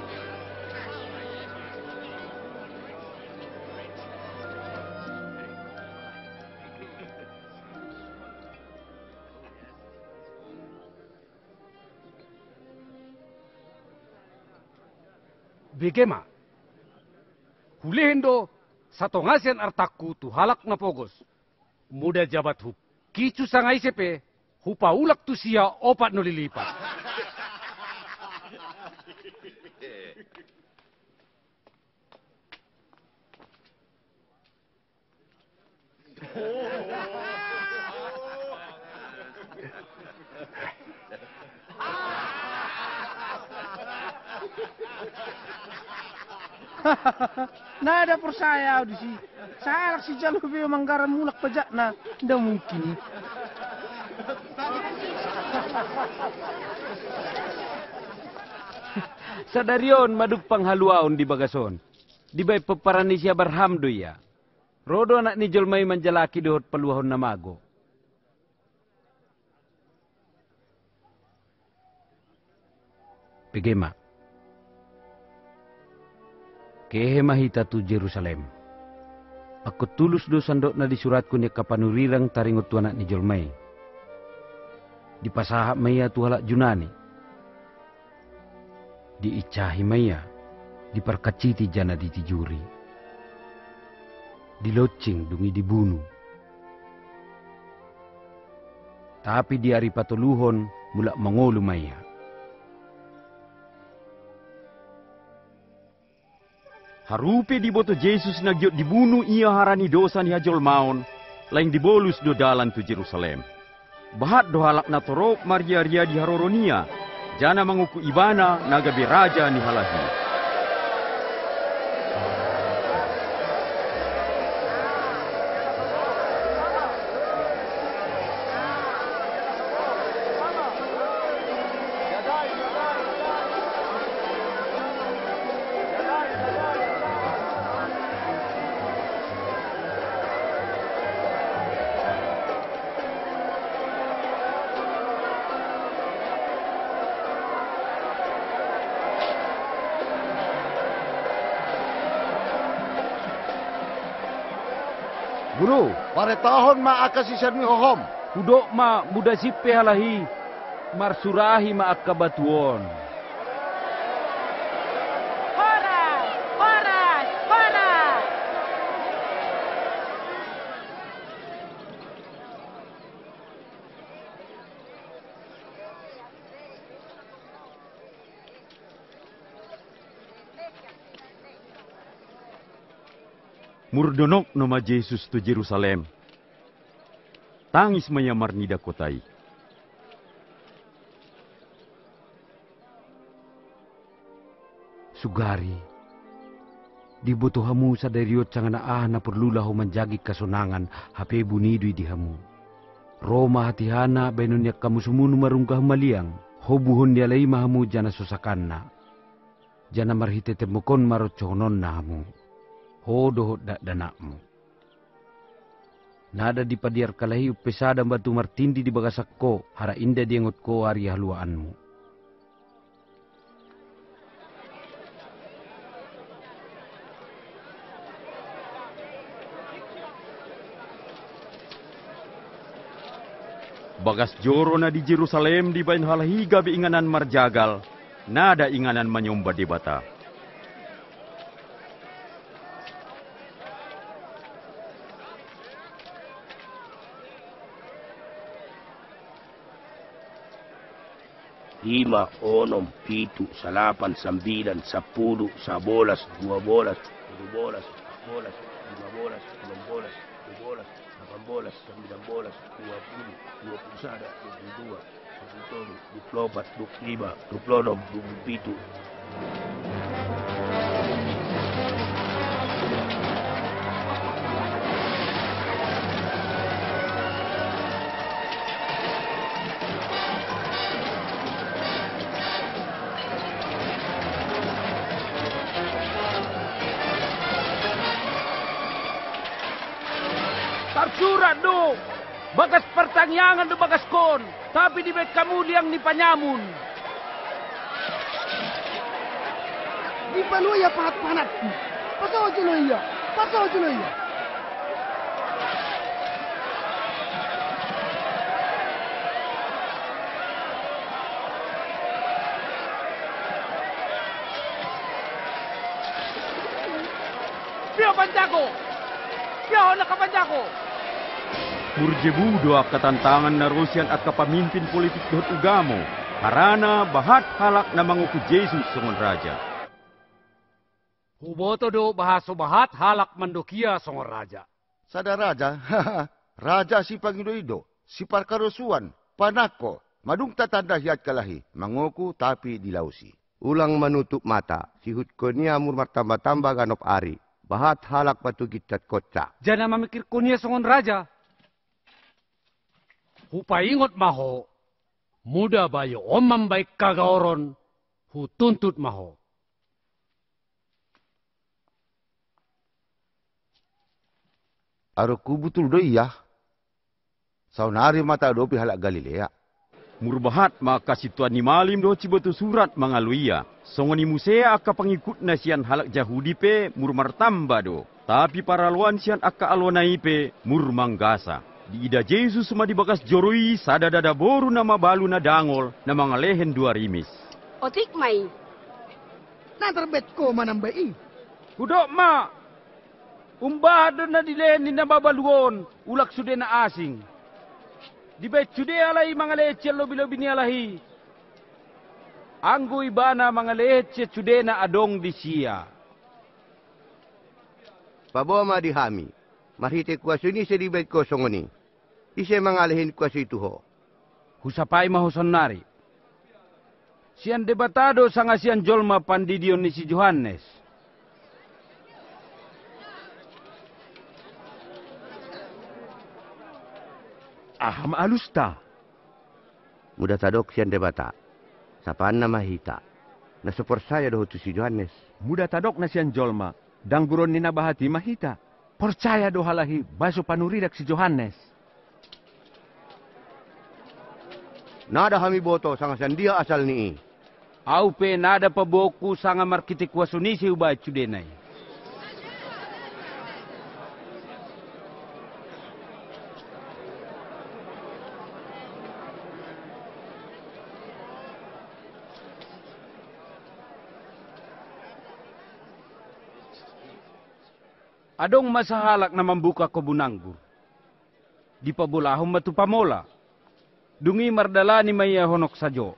Speaker 12: Bigema. Hulendo satu ngasian artaku tu halak na pogos. Muda jabat hup. Kicu sangai sepe, hupa ulak tu sia opat nolilipat.
Speaker 13: Nah, ada persaya di sini. Salak si Jalubi manggaran mulak pajak na. Tidak mungkin.
Speaker 7: Sadarion maduk panghaluaon di bagason. Di bay peparani siya barham do ya. Rodo anak ni Jolmay manjalaki dohot paluahon na mago. Pegema. Kehe mahita tu Jerusalem. Aku tulus do sandok na disuratku ni kapanurirang taringot tu anak ni Jolmay. Di pasahap maya tu halak Junani. Di icahi maya, di perkaciti jana ditijuri. Di locing dungi dibunuh. Tapi di hari patuluhon mulak mangolu maya.
Speaker 1: Harupe di boto Yesus nagyot dibunuh ia harani dosa ni hajol maon, lain dibolus do dalan tu Jerusalem. Bahat do halak na torok Maria ria di haroronia, jana manguku ibana nagabe raja ni halahi.
Speaker 2: Guru, pare tahun ma akasisan mi ohom.
Speaker 7: Kudok ma muda sipe halahi. Marsurahi ma akabatuon.
Speaker 16: Horas! Horas! Horas!
Speaker 1: Murdonok nama Yesus tu Jerusalem. Tangis maya marnida kotai.
Speaker 7: Sugari. Dibutuh hamu sadariot cangana ah na perlulah ho menjagi kasonangan hape bunidui di hamu. Roma hatihana benunyak kamu sumunu marungkah maliang. Hobuhun dia lai mahamu jana susakanna. Jana marhite temukon marot cohonon na hamu. Hodoh dak danakmu. Nada di padiar kalahi upesada batu martindi di bagasakko hara inda diengot ko ari haluaanmu.
Speaker 1: Bagas joro na di Jerusalem di bain halahi gabi inganan marjagal. Nada inganan manyomba debata.
Speaker 11: Lima, onom, pitu, salapan, sambilan, sapuluh, sabolas, dua bolas, tiga bolas, empat bolas, lima bolas, enam bolas, tujuh bolas, delapan bolas, sembilan bolas, dua puluh, dua puluh satu, dua puluh dua, dua puluh tiga, dua puluh empat, dua puluh lima, dua puluh enam, dua puluh pitu.
Speaker 7: Surat do, bagas pertangyangan do bagas kon, tapi di bek kamu liang ni panyamun.
Speaker 5: Di paluya pahat panatku, pasal jeloya, pasal jeloya.
Speaker 7: Pio panjago, pio nak panjago.
Speaker 1: Murjebu doa ketantangan na Rusian at kapamimpin politik dohot ugamo. Harana bahat halak na manguku Yesus songon raja.
Speaker 12: Huboto do bahaso bahat halak mandokia songon raja.
Speaker 2: Sada raja, raja si Pangidoido, si Parkarosuan, Panako, madung tatanda hiat kalahi, manguku tapi dilausi. Ulang menutup mata, sihut konia mur martamba-tamba ganop ari. Bahat halak batu gitat kocak.
Speaker 14: Jana mamikir konia songon raja.
Speaker 12: Hupaingot maho. Muda bayo omam baik kagaoron. Hu tuntut maho.
Speaker 2: Aroku betul doi ya. Saunari mata dopi halak Galilea.
Speaker 1: Murbahat maka si tuan ni malim do cibetu surat mangaluia. Songoni musea aka pengikut nasian halak Yahudi pe mur martamba do. Tapi para luan sian aka alwanai pe mur manggasa. Di ida Yesus ma dibagas jorui sadadada boru nama balu na dangol na mga lehen dua rimis.
Speaker 16: Otik mai.
Speaker 5: Nanterbet ko manambai.
Speaker 14: Hudok ma. Umbah do na dilehen ni nababaluon ulak sude na asing. Di bet sude alai mga lecel lobi-lobi ni alahi. Anggo ibana mga lecel sude na adong di siya.
Speaker 2: Pabawa ma dihami. Marhite kuasuni sa dibet ko songoni. Ise mangalihin kuasu itu ho.
Speaker 7: Husapay mahusonari. Sian debatado sanga sian jolma pandidion ni si Johannes.
Speaker 15: Aham alusta.
Speaker 2: Muda tadok sian debata. Sapaan nama hita. Na super saya doh tu si Johannes.
Speaker 15: Muda tadok na sian jolma. Dang buron ni nabahati mahita. Percaya doh halahi baso panuridak si Johannes.
Speaker 2: Nada hami boto sanga sian dia asal ni.
Speaker 7: Au pe nada paboku sanga markite kuasunisi ubay cudenay. Adong masahalak na membuka kebunanggur. Di pabulahom matu pamola. Dungi mardala ni maya honok sajo.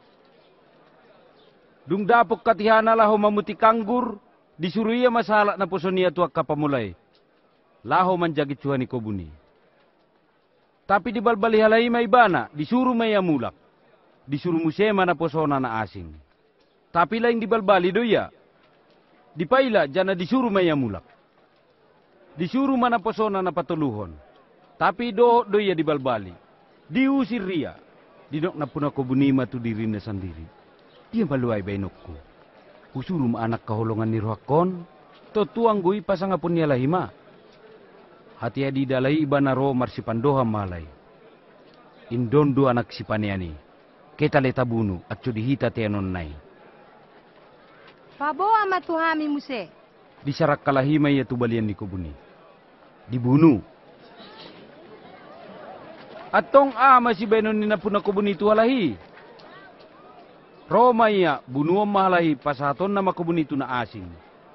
Speaker 7: Dung dapok katihana laho mamuti kanggur. Disuruh ia masahalak na posonia tuak kapamulay. Laho manjagit cuhani kobuni. Tapi di balbali halai may bana. Disuruh maya mulak. Disuruh musema na posona na asing. Tapi lain di balbali doya. Di paila jana disuruh maya mulak. Disuruh mana pesona na patuluhon. Tapi do do ya dibalbali. Diusir ria. Dinok na puna ko bunima tu dirina sendiri. Dia baluay bainokku. Usurum anak kaholongan ni rohakon. To tuang gui pasang apun niya lahima. Hati adi dalai ibanaro marsipandoha malay. Indondo anak si paniani. Kita leta bunu at dihita tenon nai.
Speaker 3: Pabo ama tuhami muse.
Speaker 7: Disarak kalahima ya tubalian ni kubuni. Dibunuh. Atong ama si benon ni napuna kubuni tu halahi. Roma iya bunuh mahalahi pasaton nama kubuni tu na asing.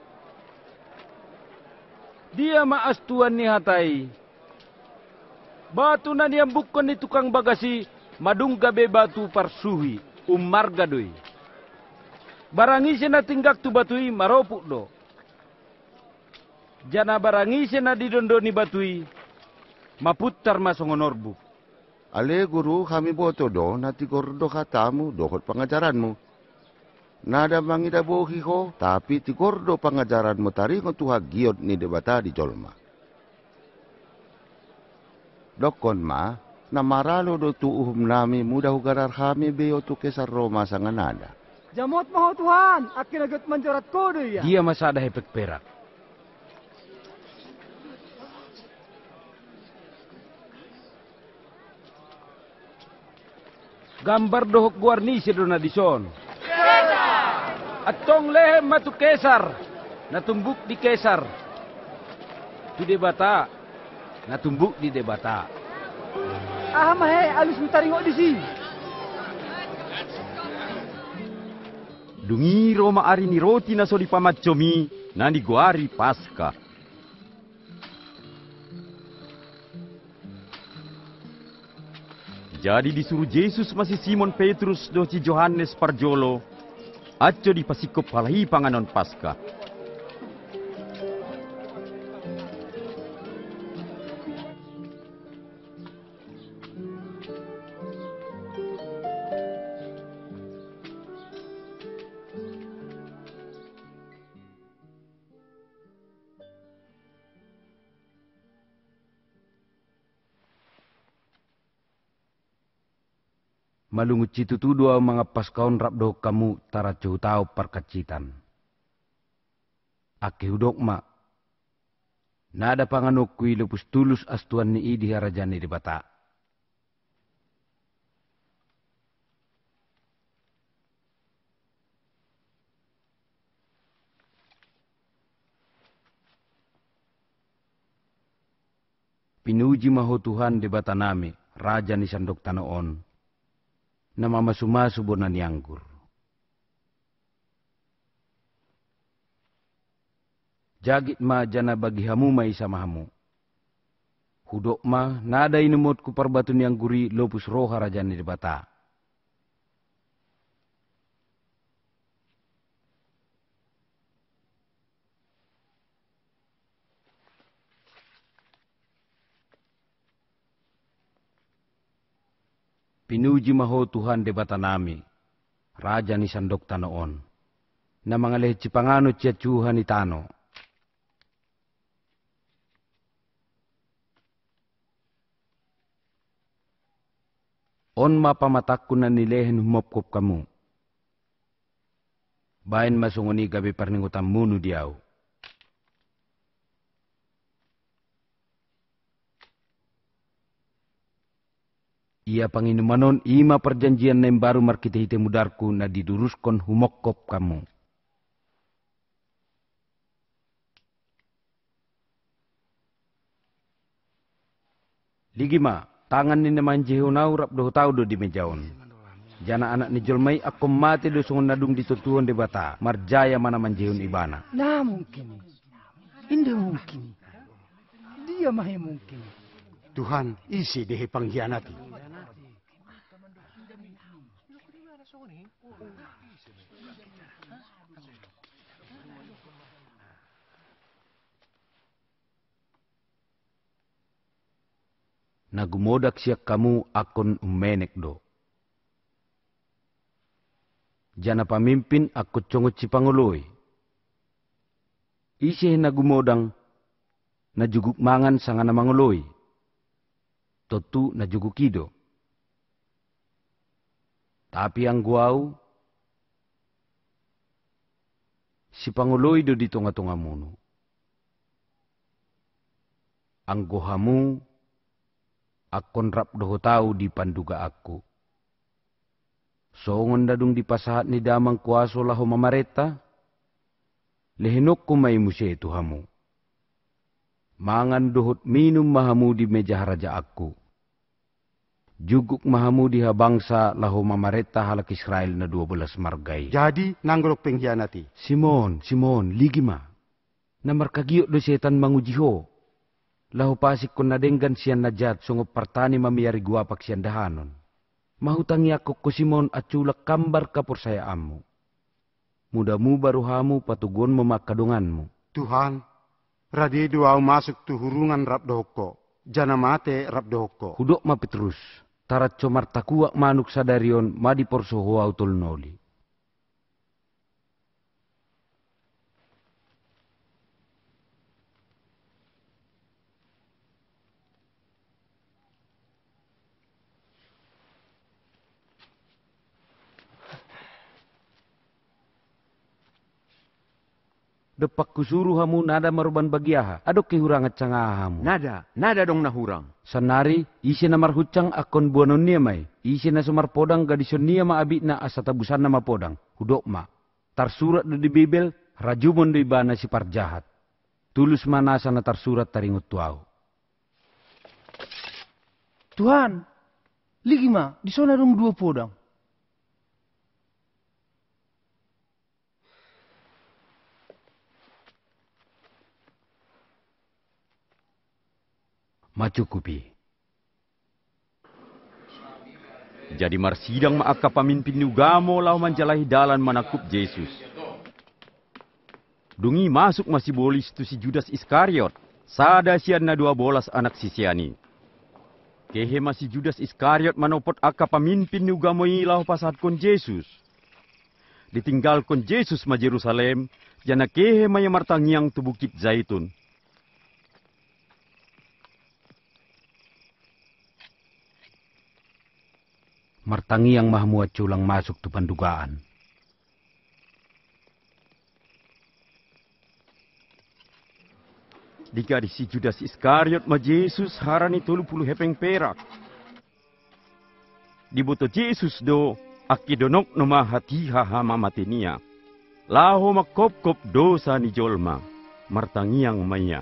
Speaker 7: Dia maastuan ni hatai. Batu na niyang bukon ni tukang bagasi madung gabe batu parsuhi umar gadoy. Barangisi na tinggak tu batui maropuk do. Jana barangisi na didondoni batui maputar masongonorbuk.
Speaker 2: Ale guru kami boto do nati gordo katamu dohot pengajaranmu. Nada mangida bohi ko tapi ti gordo pengajaranmu taringo tuha giot ni debata di jolma. Dokon ma namaralo do tu uhum nami mudah ugarar kami beo tu kesar Roma sanganada.
Speaker 14: Jamot maho Tuhan, akin agat manjarat ko do ya.
Speaker 7: Dia masada hepek perak. Gambar dohok guarnisi do na dison. Atong lehem matu Kesar. Natumbuk di Kesar. Tu debata. Natumbuk di debata.
Speaker 14: Ah mahe alus mitaringo di si.
Speaker 1: Dungi Roma ari ni roti na so di pamaccomi na ni guari Paskah. Jadi disuruh Yesus masih Simon Petrus doci Johannes parjolo. Aco di pasikop halahi panganon Paskah.
Speaker 7: malungut citu tu dua mengapas kaun rap do kamu tara jauh tau perkacitan. Ake hudok ma. Nada panganukui lepus tulus astuan ni idi harajani di bata. Pinuji maho Tuhan di bata nami, raja ni sandok tanoon, nama masu-masu bonan yanggur. Jagit ma jana bagi hamu mai sama hamu. Hudok ma nada inumot ku parbatun yang guri lopus roha raja ni di bata. Pinuji maho Tuhan de bata nami, raja ni sandok tanoon, na mga lehe cipangano cia Tuhan ni tano. On mapamatakku na nilehen humopkop kamu. Bain masungoni gabi perningutan munu diau. Ia panginumanon ima perjanjian nem baru markite hite mudarku na diduruskon humokkop kamu. Ligima, tangan ni naman jehunau rap do tau do di mejaon. Jana anak ni jolmai akom mati do sungon nadung ditutuhon de bata. Marjaya mana manjehun ibana.
Speaker 18: Nah mungkin. Indah mungkin. Dia mahe mungkin.
Speaker 12: Tuhan isi dehe panghianati.
Speaker 7: Nagumodak siya kamu akon umenek do. Jana pamimpin ako congot si Panguloy. Isi nagumodang na juguk mangan sanga na Manguloy. Totu na jugukido. Tapi ang guaw, si Panguloy do di tunga-tunga muno. Ang guhamu, akon rap doho tau di panduga aku. Songon dadung di pasahat ni damang kuaso laho mamareta, lehenok ko may musye tuhamu. Mangan dohot minum mahamu di meja raja aku. Juguk mahamu di habangsa laho mamareta halak Israel na dua belas margay.
Speaker 12: Jadi nanggolok pengkhianati.
Speaker 7: Simon, Simon, ligima. Namarkagiyok do setan mangujiho. Laho pasik ko nadenggan siyan najat sungop partani mamiyari guwapak siyan dahanon. Mahutangi ako ko Simon at culak kambar kapursayaanmu. Mudamu baruhamu patugon mamakadunganmu.
Speaker 12: Tuhan, radido au masuk tu hurungan rabdohoko. Jana mate rabdohoko.
Speaker 7: Hudok ma Petrus. Tarat comar takuak manuk sadarion madi porsoho au tolnoli. Depak kusuruh hamu nada maruban bagiaha. Adok kehurangat cangahamu.
Speaker 8: Nada, nada dong nahurang.
Speaker 7: Sanari, isi na marhucang akon buanon niya may. Isi na sumar podang gadison niya maabi na asatabusan na mapodang. Hudok ma. Tarsurat do di Bibel, rajumon do ibana si parjahat. Tulus manasa na tarsurat taringut tuaw.
Speaker 13: Tuhan, ligima, di sana dong dua podang.
Speaker 7: Macukupi.
Speaker 1: Jadi marsidang maaka pamimpin nugamo lau manjalahi dalan manakup Yesus. Dungi masuk masih bolis tu si Judas Iskariot. Sada sian na dua bolas anak sisiani. Kehe masih Judas Iskariot manopot aka pamimpin nugamo ilau pasat kon Yesus. Ditinggal kon Yesus ma Jerusalem. Jana kehe maya martangiang tu bukit Zaitun.
Speaker 7: Martangi yang mah muat culang masuk tu pandugaan.
Speaker 1: Dika di si Judas Iskariot ma Yesus harani tolu puluh hepeng perak. Diboto Yesus do akidonok no ma hati hahama matenia. Laho makop-kop dosa ni jolma. Martangi yang maya.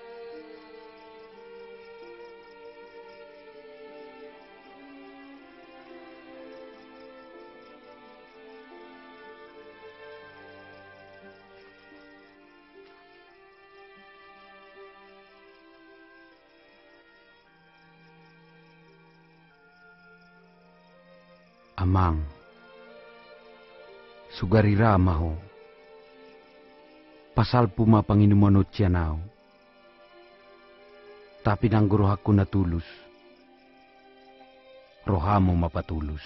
Speaker 7: Amang, sugarira maho, pasal puma panginumanot siya nao, tapi nang rohaku na tulus, rohamo mapatulus.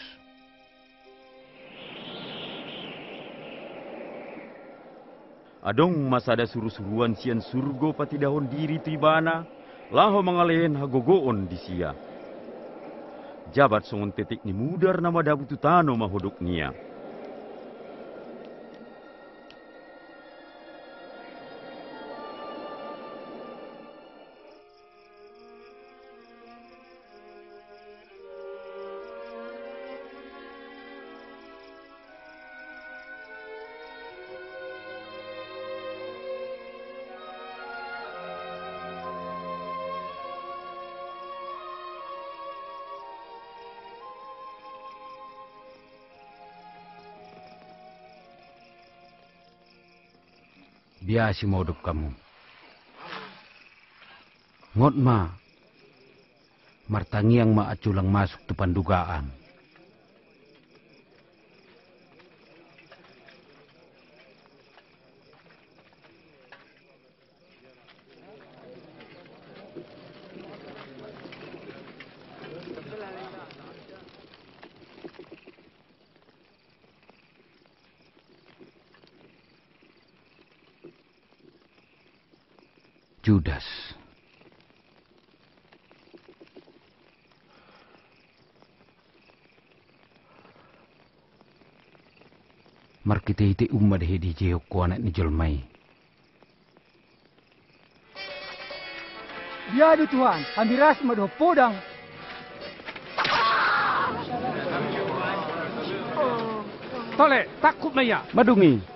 Speaker 1: Adong masada suru-suruan sian surgo pati dahon diri tu ibana, laho mangalayan hagogoon di siya. Jabat songon tetik ni mudar nama dabu tutano mahodok niya.
Speaker 7: Biasi modok kamu. Ngot ma, martangi yang ma aculang masuk tu pandugaan. Judas. Markite ite umma dehe di jeo ko anak ni jolmai.
Speaker 18: Biadu Tuhan, ambiras madoh podang.
Speaker 6: Tole, takut maya.
Speaker 7: Madungi.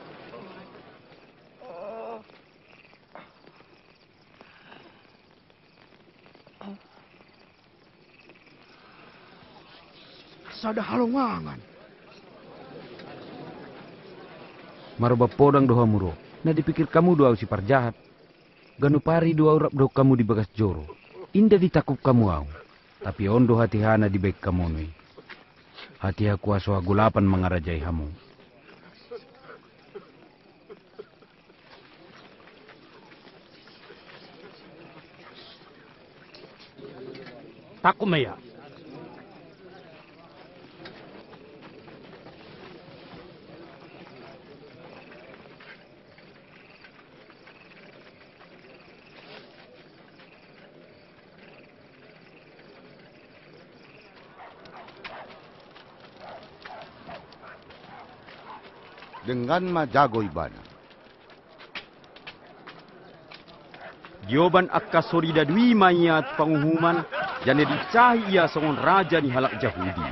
Speaker 5: Sada halongangan.
Speaker 7: Maroba podang doha muro. Na dipikir kamu doa si parjahat. Ganu pari doa urap doa kamu di bagas joro. Indah ditakup kamu au. Tapi ondo hati hana di baik kamu nui. Hati aku aso agulapan mangarajai hamu.
Speaker 6: Takut maya.
Speaker 2: Dengan majago ibana.
Speaker 1: Dioban akka sorida dwi mayat pengumuman jane dicahi ia songon raja ni halak Yahudi.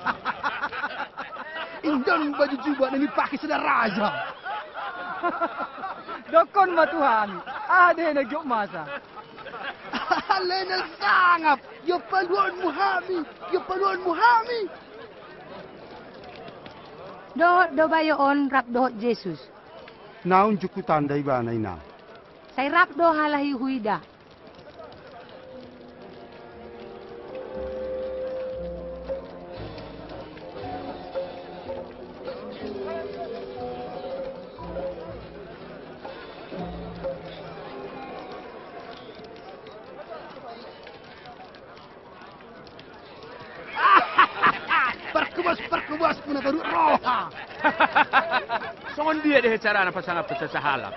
Speaker 5: Indang baju jubah ini pakai sedar raja.
Speaker 18: Dokon ma Tuhan, ada na gyok masa.
Speaker 5: Lena sangap, yo paluan muhami, yo paluan muhami.
Speaker 3: Dohot do bayoon rap dohot Jesus.
Speaker 5: Naun juku tanda ibana ina.
Speaker 3: Say rap do halahi huida.
Speaker 5: Perkebas-perkebas pun baru roha.
Speaker 6: Songon dia deh cara apa sangat pecah halak.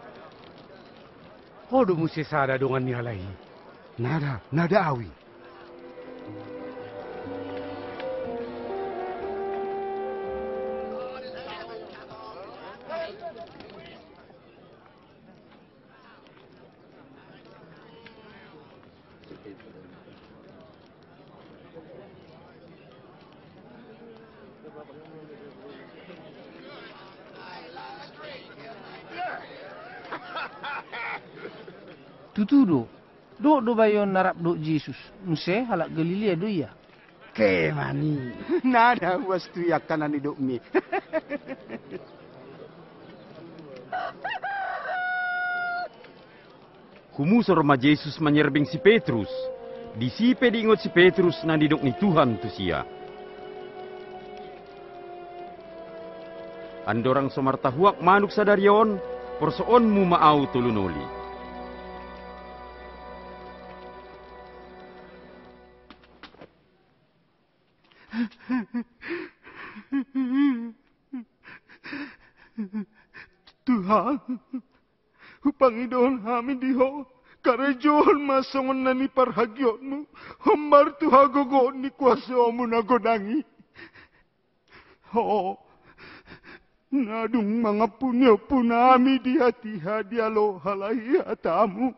Speaker 12: Hodo musi sada dongan ni halai. Nada, nada awi.
Speaker 13: Tutudo, do do bayon narap do Jesus, mse halak Galilea do ya.
Speaker 5: Ke mani, nada wastu yakan ani do mi.
Speaker 1: Kumusor ma Jesus menyerbing si Petrus. Disipe diingot si Petrus na didok ni Tuhan tu sia. Andorang somartahuak manuk sadarion, porsoon mu maau tulunoli.
Speaker 15: Tuhan, Panginoon amin diho, karajon masongon na ni parhagyonmu, hambar tuhagogo ni kwasomu na godangi. Ho, nadung mga punyo punami di hati hadialo halahi atamu.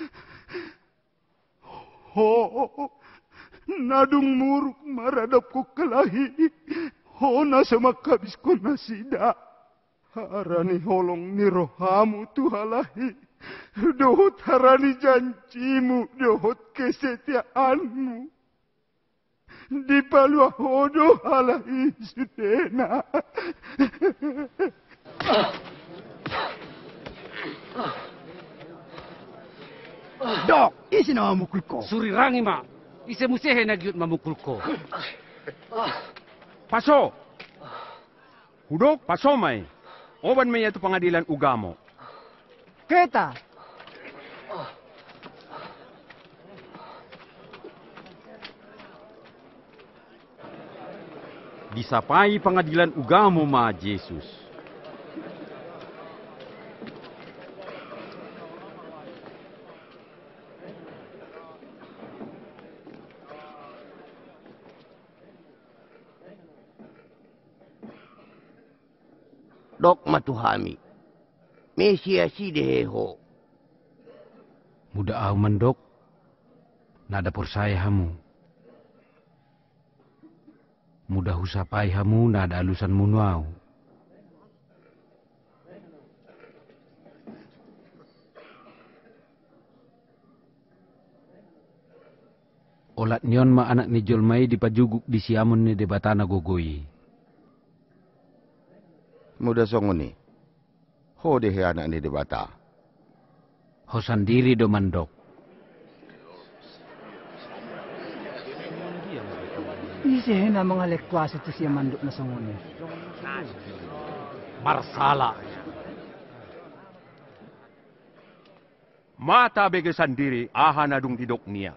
Speaker 15: Ho, nadung muruk maradap ko kalahi, ho nasa makabis ko nasida. Harani holong ni rohamu tuhalahi, dohot harani janjimu, dohot kesetiaanmu. Di palua hodo halahi sudena.
Speaker 5: Dok, isi na mamukul ko.
Speaker 12: Suri rangi ma, isi musehe na gyud mamukul ko.
Speaker 8: Paso! Hudok, paso may. Oban may ito pangadilan ugamo.
Speaker 18: Keta!
Speaker 1: Disapai pangadilan ugamo ma Jesus.
Speaker 11: Dok matuhami. Mesia si deho.
Speaker 7: Muda au mandok. Nada persaya hamu. Muda husapai hamu nada alusan munuau. Olat nyon ma anak ni Jolmai dipajuguk di siamun ni debatana gogoi.
Speaker 2: Muda songoni. Ho dehe anak ni debata.
Speaker 7: Ho sandiri do mandok.
Speaker 18: Isi na mga lekwas ito siya mandok na songoni.
Speaker 8: Marsala. Mata bege sandiri aha nadung didok niya.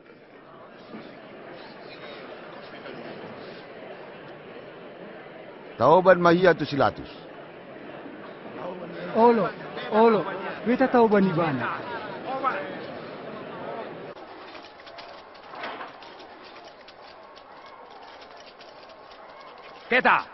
Speaker 2: Tauban mahia tu silatus.
Speaker 18: Olo, olo, kita tahu ba ni Bana?
Speaker 6: Keta!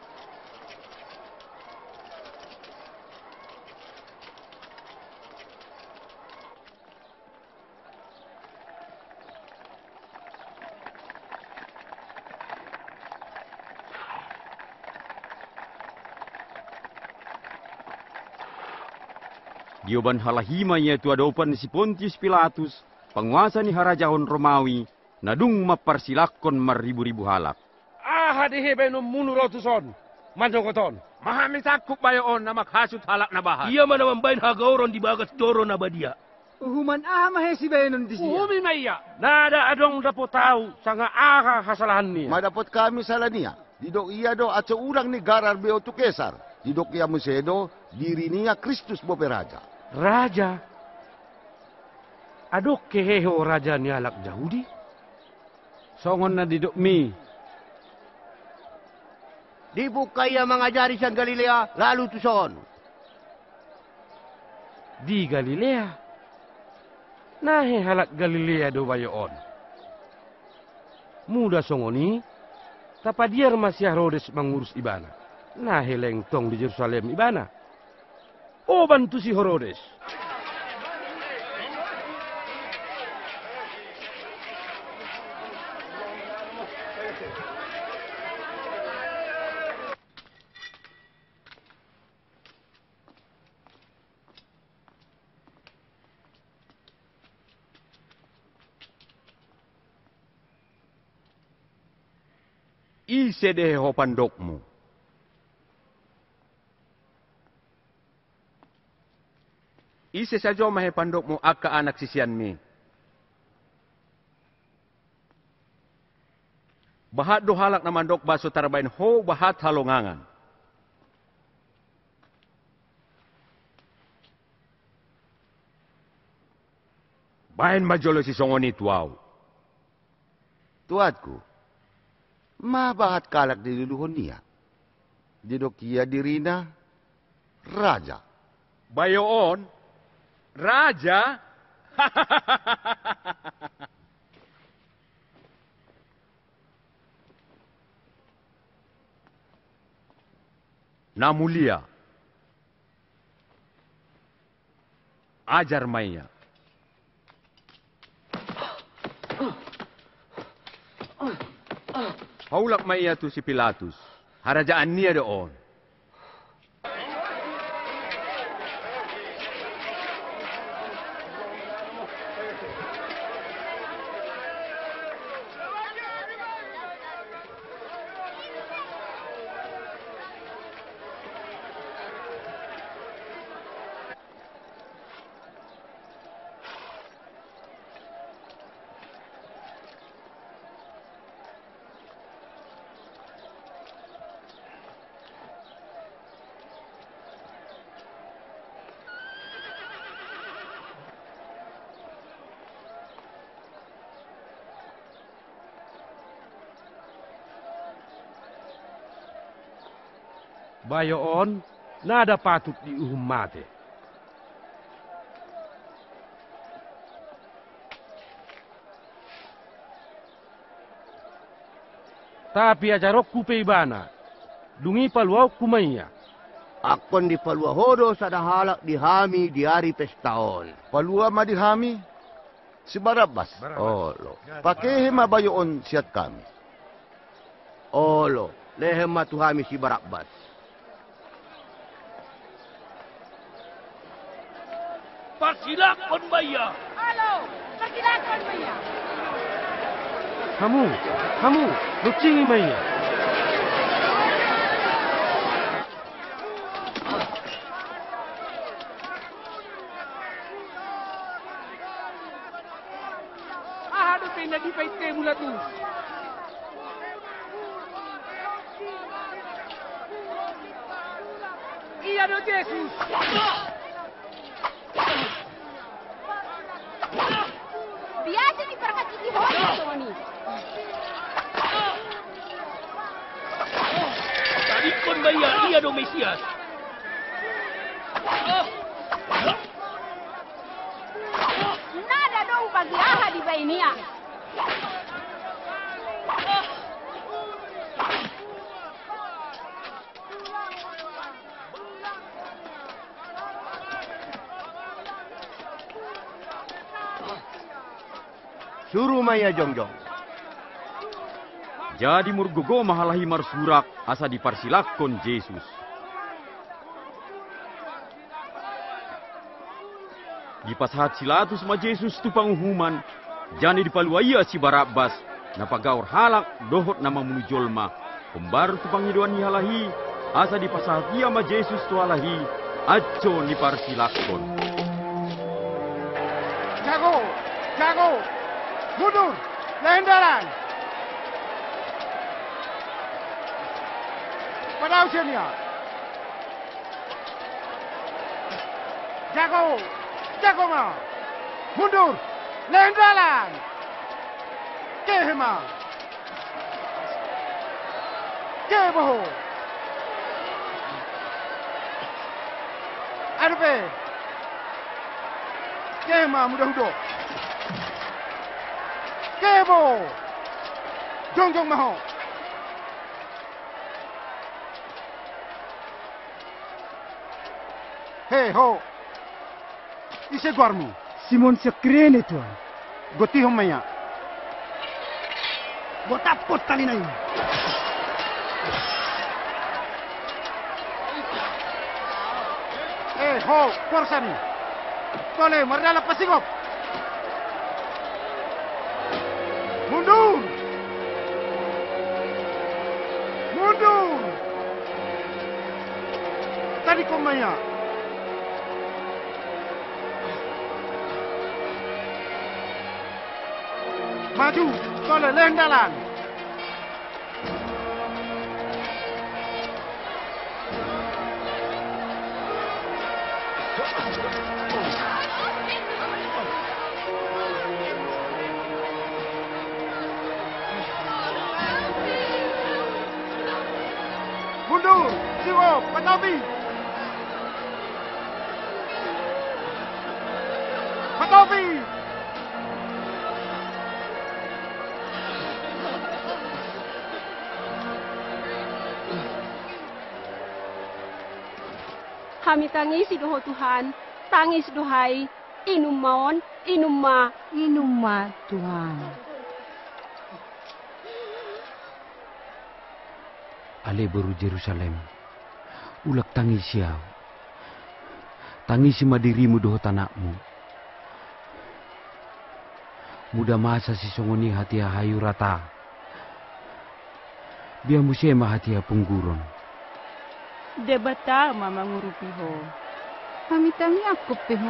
Speaker 1: Dioban halahima yaitu adopan si Pontius Pilatus, penguasa ni harajahon Romawi, nadung maparsilakon maribu-ribu halak.
Speaker 6: Ah, dihibe no munu rotuson. Manjogoton. Mahami sakup bayoon na makhasut halak na bahat.
Speaker 11: Iya man naman bayin hagauron di bagas doro na badia.
Speaker 18: Uhuman aha mahesi bayanon di siya.
Speaker 6: Umi maya. Nada adong dapo tahu sanga aha hasalahan niya.
Speaker 2: Madapot kami salah niya. Didok iya do at seorang ni garar beo tu kesar. Didok iya musedo diri niya Kristus bope raja.
Speaker 6: Raja? Adok keheho raja ni alak Yahudi?
Speaker 7: Songon na didok mi.
Speaker 11: Di bukaya mengajari sang Galilea lalu tuson.
Speaker 6: Di Galilea? Nahe halak Galilea do bayoon. Muda songoni, tapadiar masih Herodes mengurus ibana. Nahe lengtong di Yerusalem ibana. Oh bantu si Herodes.
Speaker 8: Ise deh ho pandokmu. Ise saja mahe pandokmu akka anak sisian mi. Bahat do halak na mandok baso tarabain ho bahat halongangan. Bahin majolo si songoni tuaw.
Speaker 2: Tuatku, mabahat kalak di luluhon niya. Didokia dirina, raja.
Speaker 8: Bayoon, raja? Namulia. Ajar maya. Haulak maya tu si Pilatus. Harajaan niya doon.
Speaker 6: Bayoon, nada patut diuhum mati. Tapi ajarok kupe ibana, dungi paluaw kumaya.
Speaker 11: Akon di palua hodo sada halak dihami di hari pestaon.
Speaker 2: Palua ma dihami? Si Barabbas. Oh, lo. Pakai hema bayoon siat kami.
Speaker 11: Oh, lo. Lehem matuhami si Barabbas.
Speaker 14: Persilakon Maya.
Speaker 16: Halo, persilakon Maya.
Speaker 6: Kamu, kamu, lucingi Maya.
Speaker 14: Ah, ada pena di paite mula tu. Iya do Jesus.
Speaker 16: Biasa ni perangkat gigi hoki semua ni.
Speaker 14: Tadi kon bayar dia do Mesias.
Speaker 16: Nada dong bagi aha di Bainia.
Speaker 11: Suruh Maya jongjong.
Speaker 1: Jadi murgogo mahalahi marsurak asa diparsilakon Yesus. Di pasahat silatus ma Yesus tu panghuman, jani dipaluaya si Barabbas, napagaur halak dohot nama munujolma, pembaru tu pangiduan halahi, asa di pasahat ia ma Yesus tu halahi, aco diparsilakon.
Speaker 5: Jago, jago. Mundur, lendaran. Pada usianya. Jago, jago ma. Mundur, lendaran. Kehema. Keboho. Arpe. Kehema mudah-mudah. Kebo, jongjong maho. Hei ho, ise guarmu.
Speaker 18: Simon sekrene tuan.
Speaker 5: Goti homaya. Gotapot tali nai. Hei ho, korsani. Tole mardala pasingop. Mundur! Mundur! Tadi kau maya. Maju, kau leleng dalan. Mundur, siwop, patabi. Patabi.
Speaker 16: Kami tangisi doho Tuhan, tangis dohai, inum maon, inum ma.
Speaker 3: Inum ma Tuhan.
Speaker 7: Ale baru Jerusalem, ulak tangisi yau. Tangisi madirimu doho tanakmu. Muda masa si songoni hati hayu rata. Biar musema hati pungguron.
Speaker 4: Debata mama ngurupi ho.
Speaker 10: Kami tangi aku peho.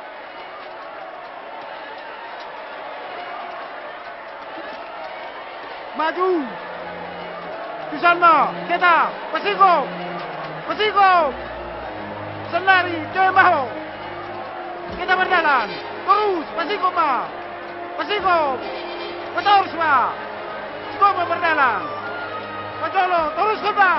Speaker 5: Maju. Di sana, kita, pasiko, pasiko. Senari, jangan maho. Kita berjalan. Terus, pasiko ma. Pasiko. Betul semua. Semua berjalan. Pajolo, terus semua.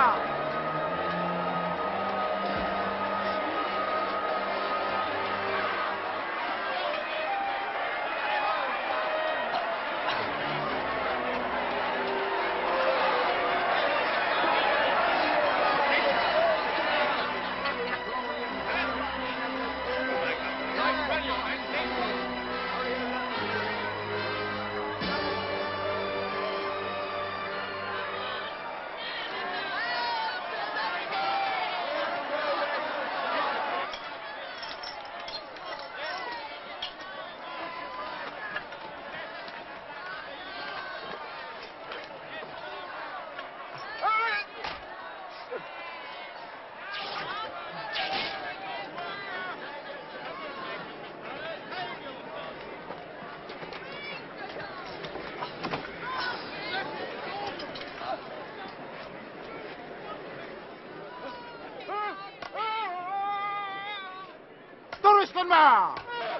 Speaker 5: Teruskan ma.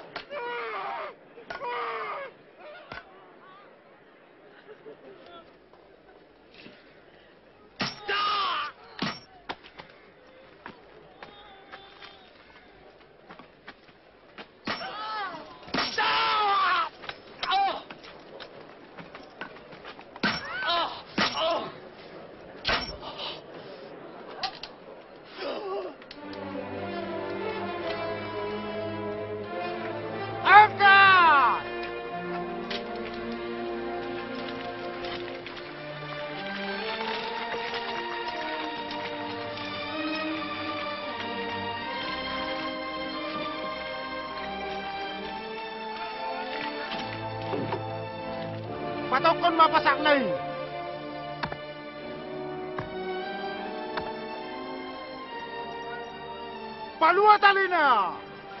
Speaker 5: Patokon mapasak nai. Palua talina.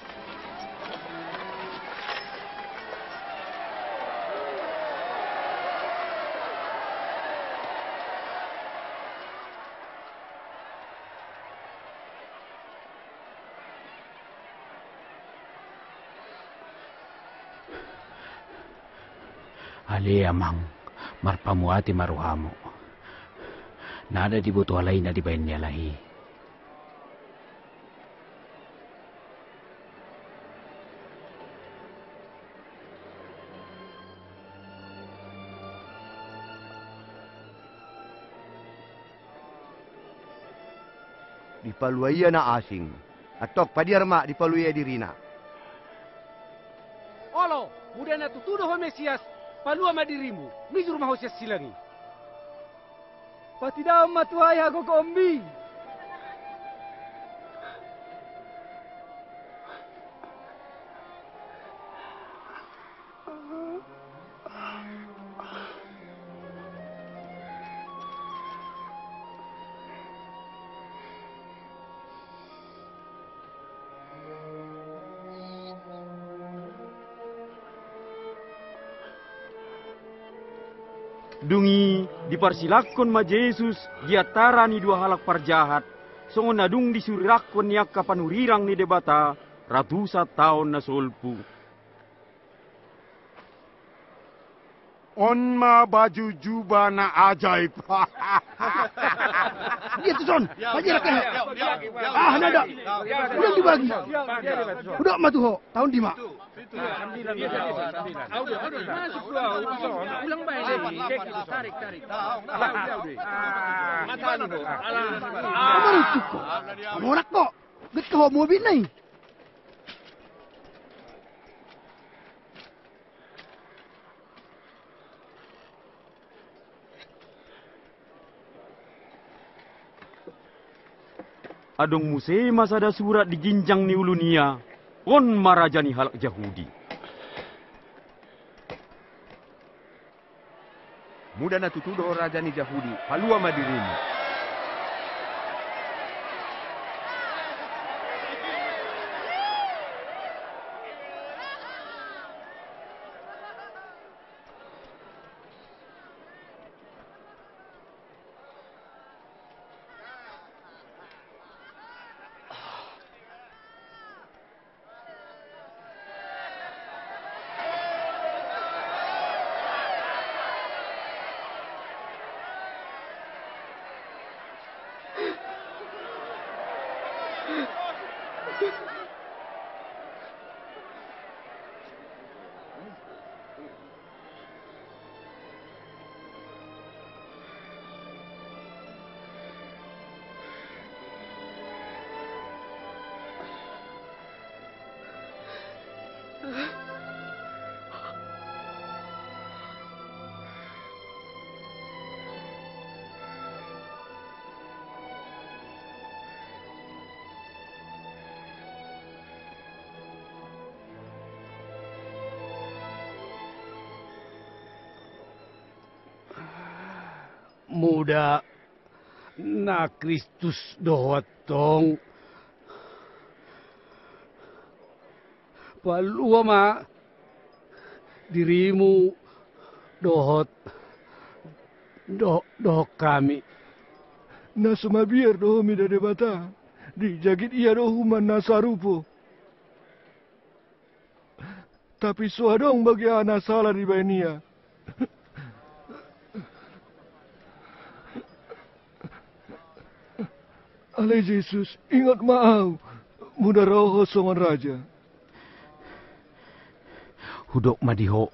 Speaker 7: Ale amang, marpamuati maruhamo. Nada dibutuh alay na dibayin niya lahi.
Speaker 2: Dipaluaya na asing. Atok padirma dipaluaya dirina.
Speaker 14: Olo, muda na tutudo ho Mesias. Palua madirimu, mijur mahosias silangi.
Speaker 18: Patidam matuaya ko kombi.
Speaker 1: Dungi dipersilakon ma Yesus diatara ni dua halak parjahat. Songon nadung disurakon niak kapanurirang ni debata ratusan tahun na solpu.
Speaker 2: On ma baju jubah na ajaib.
Speaker 5: Dia tu son, bajir kan? Ah, nada. Udah dibagi. Udah matu ho, tahun di mak.
Speaker 14: Ulang baik deh. Tarik, tarik. Mata dulu.
Speaker 5: Kamu itu kok. Norak kok. Get ke mobil nih.
Speaker 1: Adong muse masa ada surat diginjang ni ulunia. On marajani halak Yahudi.
Speaker 15: Muda na tutudo rajani Yahudi. Palua madirimu.
Speaker 12: Muda na Kristus dohotong palua ma dirimu dohot do doh kami
Speaker 15: Na sumabiar doh mida debata dijagit ia doh human nasarupo. Tapi suadong bagi anak salah di bania. Ale Yesus, ingat maaf, muda roho songon raja.
Speaker 7: Hudok madiho.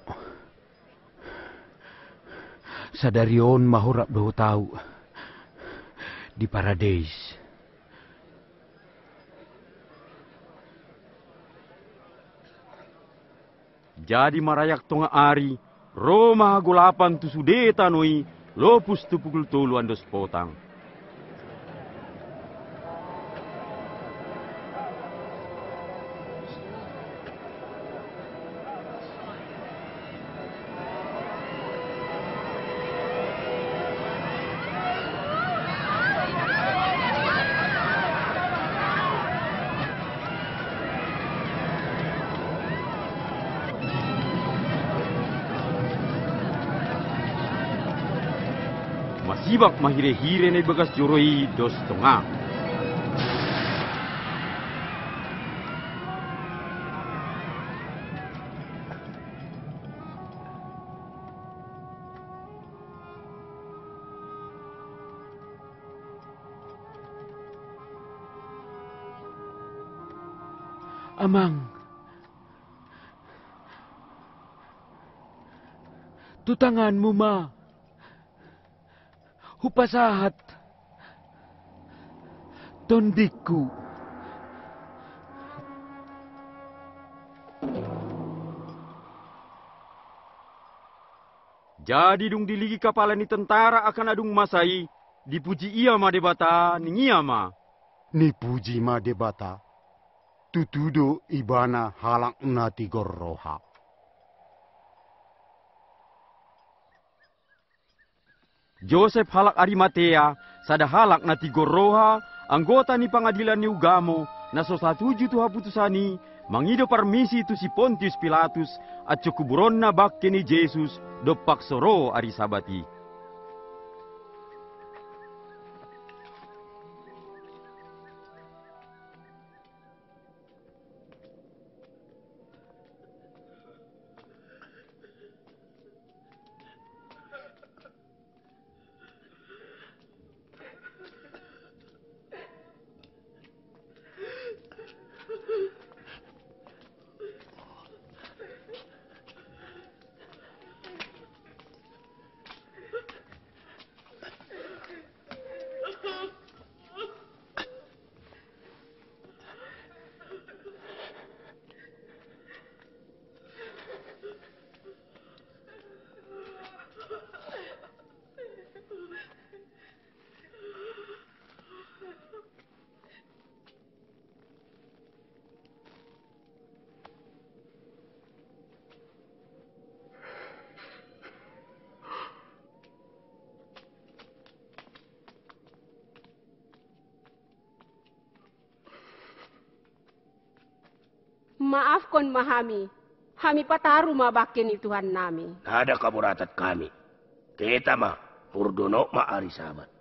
Speaker 7: Sadarion mahurap doh tahu. Di paradis.
Speaker 1: Jadi marayak tonga ari, Roma gulapan tu sudeta noi, lopus tu pukul tolu andos potang. Masibak mahire-hire na bagas joroi dos tonga.
Speaker 7: Amang, tutanganmu ma, hupasahat, tondiku.
Speaker 1: Jadi dung diligi kapala ni tentara akan adung masai, dipuji ia ma debata ningia ma.
Speaker 2: Ni puji ma debata. Tutudo ibana halak nati gorroha.
Speaker 1: Joseph halak Arimatea, sada halak nati gorroha, anggota ni pengadilan ni Ugamo, na so satuju tu haputusani, mangido permisi tu si Pontius Pilatus, at cukuburon na bakke ni Jesus, do paksoro ari sabati.
Speaker 16: maafkan mahami. Hami pataru mabakin Tuhan nami.
Speaker 11: Ada kaburatat kami. Kita mah purdono ma ari sahabat.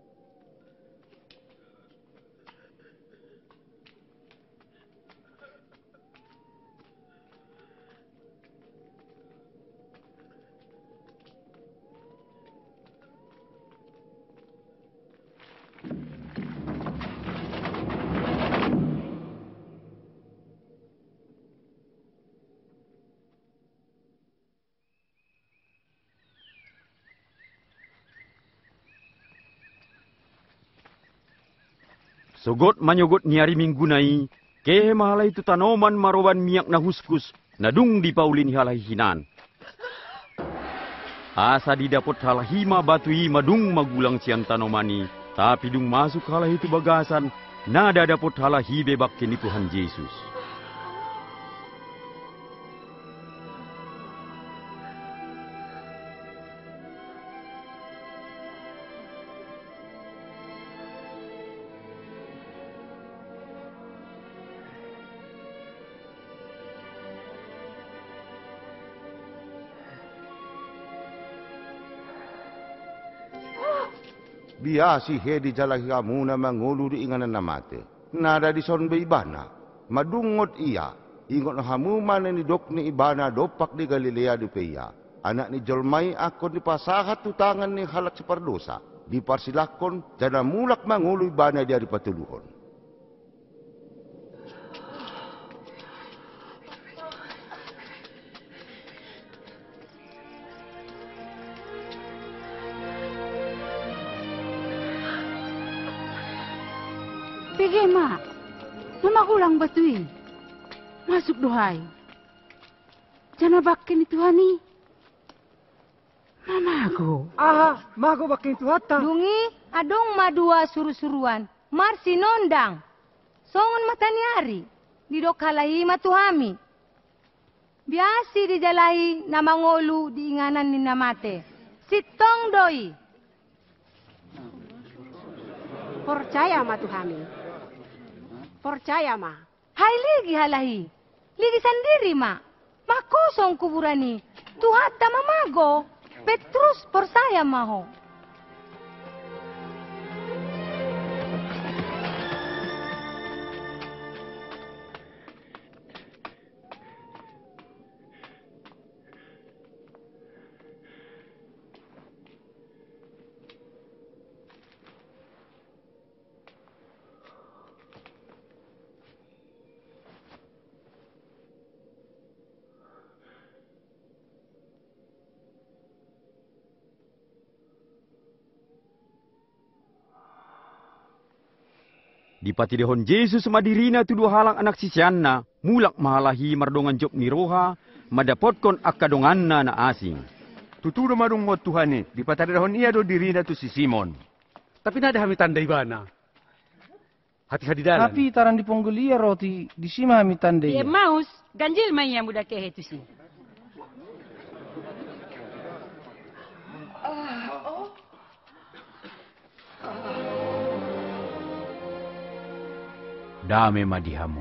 Speaker 1: Sogot manyogot niari minggunai, kehe mahala itu tanoman maroban miak na huskus, nadung di paulin halai hinan. Asa didapot halahima batui madung magulang cian tanomani, tapi dung masuk halah itu bagasan, nada dapot halahi bebak kini Tuhan Yesus.
Speaker 2: Biasi he di jalahi kamu na mangulu di inganan namate. Nada di son be ibana. Madungot iya. Ingot na hamu mana ni dok ni ibana dopak di Galilea di Peia. Anak ni jolmai akon di pasahat tutangan ni halak separdosa. Di parsilakon jana mulak mangulu ibana dari patuluhon.
Speaker 10: Pege mak, mama ulang batui. Masuk dohai. Jangan bakin itu hani. Mama aku.
Speaker 3: Ah, mago bakin itu hata. Dungi, adong madua suru-suruan. Marsi nondang. Songon mataniari. Didok halahi matuhami. Biasi dijalahi nama ngolu di inganan ni namate. Sitong doi.
Speaker 16: Percaya matuhami. Percaya ma.
Speaker 3: Hai lagi halahi. Lagi sendiri ma. Makosong kuburani. Tuhan tama mago. Petrus percaya maho.
Speaker 1: Di patidehon Yesus madirina tu dua halang anak sisianna, mulak mahalahi mardongan job niroha, madapotkon akadonganna na asing.
Speaker 15: Tutudo marungot Tuhani, di patidehon iya do dirina tu si Simon.
Speaker 12: Tapi nada kami tandai bana. Hati-hati dalam.
Speaker 13: Tapi taran di Ponggolia roti, di sima kami tandai.
Speaker 4: Ya maus, ganjil mai yang muda kehe tu si.
Speaker 7: Dame madihamu.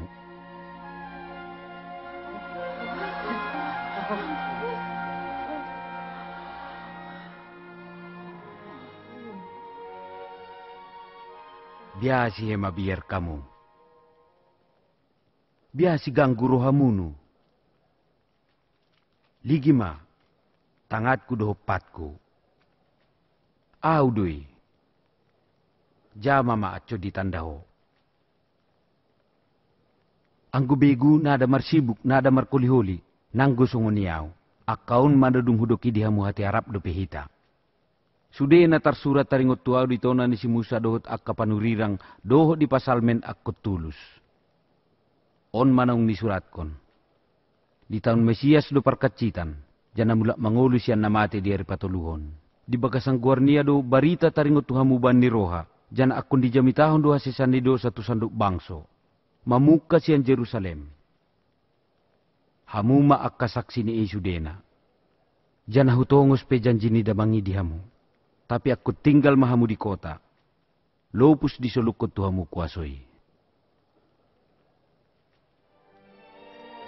Speaker 7: Biasi hema biar kamu. Biasi ganggu rohamunu. Ligima, tangatku dohopatku. Audui. Jama ma aco ditandaho. Anggu begu nada marsibuk nada markoliholi nanggo sunguniau akaun madadung hudoki dihamu hati harap do pehita. Sude na tarsurat taringot tuau ditona ni si Musa dohot akka panurirang dohot di pasalmen akut tulus. On manang ni suratkon. Di tahun Mesias do parkacitan jana mulak mangulu sian namate di hari patuluhon. Di bagasang guarnia do barita taringot tuhamu ban ni roha jana akun di jami tahun do hasisandi do satu sanduk bangso. Mamuka sian Jerusalem. Hamu ma akka saksi ni Isudena. Jana hutongos pe janji ni damangi dihamu. Tapi aku tinggal mahamu di kota. Lopus disolukot tuhamu kuasoi.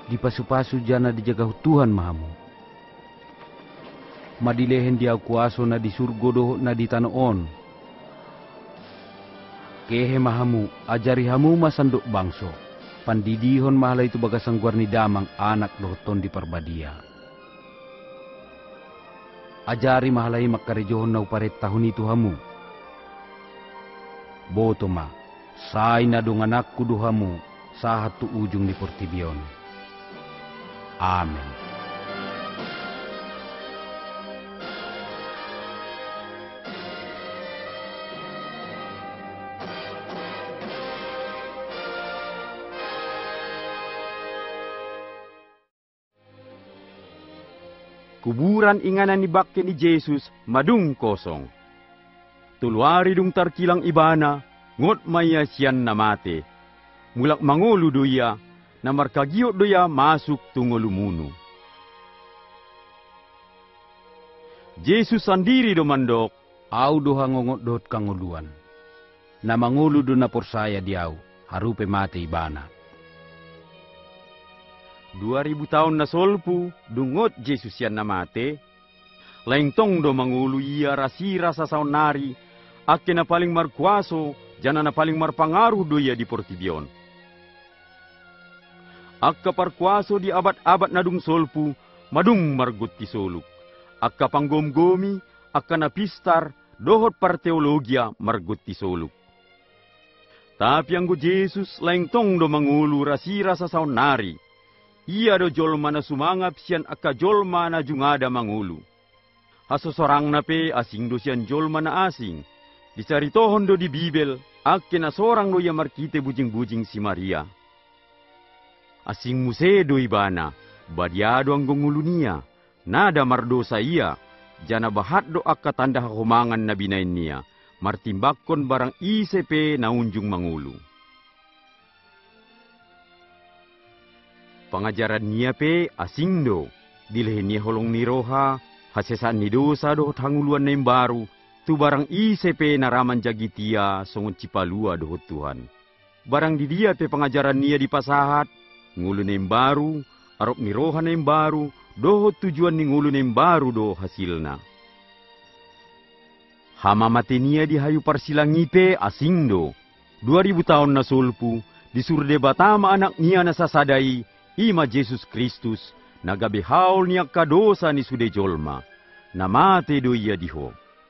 Speaker 7: di pasu-pasu jana dijaga Tuhan mahamu. Madilehen dia kuaso na di surgo doho na di tanoon. Kehe mahamu ajari hamu masandok bangso. Pandidihon mahala itu bagasang guarni damang anak dohoton di parbadia. Ajari mahalai makarejohon na uparet tahun itu hamu. Boto ma, say na dong anakku dohamu sa hatu ujung di Portibion. Amen.
Speaker 1: Kuburan inganan ni bakke ni Jesus madung kosong. Tuluari dung tarkilang ibana, ngot maya siyan na mate. Mulak mangulu doya, na markagiot doya masuk tungolumunu. Jesus sandiri do mandok,
Speaker 7: au doha ngongot dot kanguluan. Na mangulu do na porsaya diau, harupe mate ibana.
Speaker 1: Dua ribu tahun na solpu, dungot Jesus yan na mate. Lengtong do mangulu iya rasira sa saunari, akke na paling markuaso, jana na paling marpangaruh do iya di Portibion. Akka parkuaso di abad-abad na dung solpu, madung margut ti soluk. Akka panggom-gomi, akka na pistar, dohot par teologia margut ti soluk. Tapi ang go Jesus, lengtong do mangulu rasira sa saunari, iya do jolma na sumangap siyan akka jolma na jungada mangulu. Hasosorang na pe asing do siyan jolma na asing. Disaritohon do di Bibel, akke na sorang do ya markite bujing-bujing si Maria. Asing muse do ibana, badiado ang gongulu niya. Nada mardosa iya, jana bahat do akka tanda hakumangan na binain niya. Martimbakon barang isepe na unjung mangulu. Pangajaran niya pe asing do, dilehen niya holong ni roha, hasesaan ni dosa do hanguluan na yung baru, tu barang ise pe naraman jagitia songon cipalua do Tuhan. Barang di dia pe pangajaran niya di pasahat, ngulo na yung baru, arop ni roha na yung baru, do tujuan ni ngulo na yung baru do hasilna. Hamamate niya di hayu parsilangi pe asing do, dua ribu tahun na sulpu, disurde batama anak niya nasasadai, ima Jesus Kristus, nagabihaul niya kadosa ni sude jolma, namate do iya diho.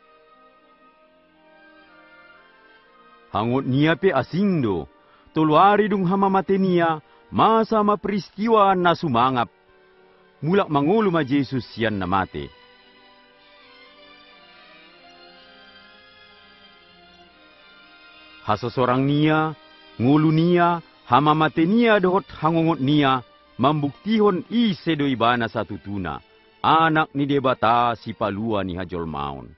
Speaker 1: Hangot niya pe asing do, tuluari dung hamamate niya, masa maperistiwa na sumangap, mulak mangulu ma Jesus siyan namate. Hasosorang niya, ngulu niya, hamamate niya dohot hangongot niya, mambuktihon ise do ibana sa tutuna, anak ni debata si palua ni hajolmaon.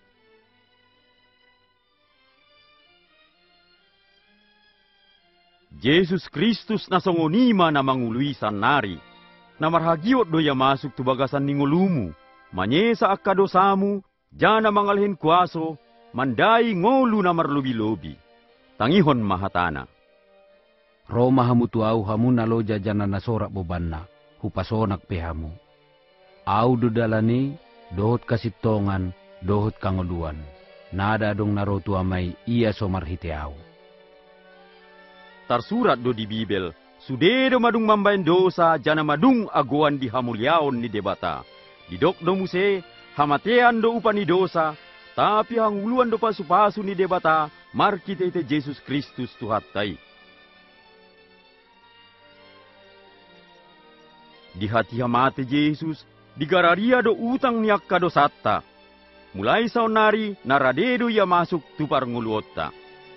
Speaker 1: Jesus Kristus na songonima na mangului sanari, na marhagiot do ya masuk tubagasan ni ngulumu, manyesa akka dosamu, jana mangalhin kuaso, mandai ngolu na marlobi-lobi, tangihon mahatana.
Speaker 7: Roma hamu tuau hamu naloja jana nasorak bobanna, hupasonak pehamu. Au do dalani, dohot kasitongan, dohot kangoluan. Nada dong narotu amai iya somarhite au.
Speaker 1: Tarsurat do di Bibel, sude do madung mambayan dosa, jana madung aguan di hamulyaon ni debata. Didok do muse, hamatean do upani dosa, tapi hanguluan do pasu-pasu ni debata, markite ite Jesus Kristus tuhatai. Di hati hamate Jesus, digararia do utang niyak kadosata. Mulai saunari, naradedo ya masuk tupar nguluotta.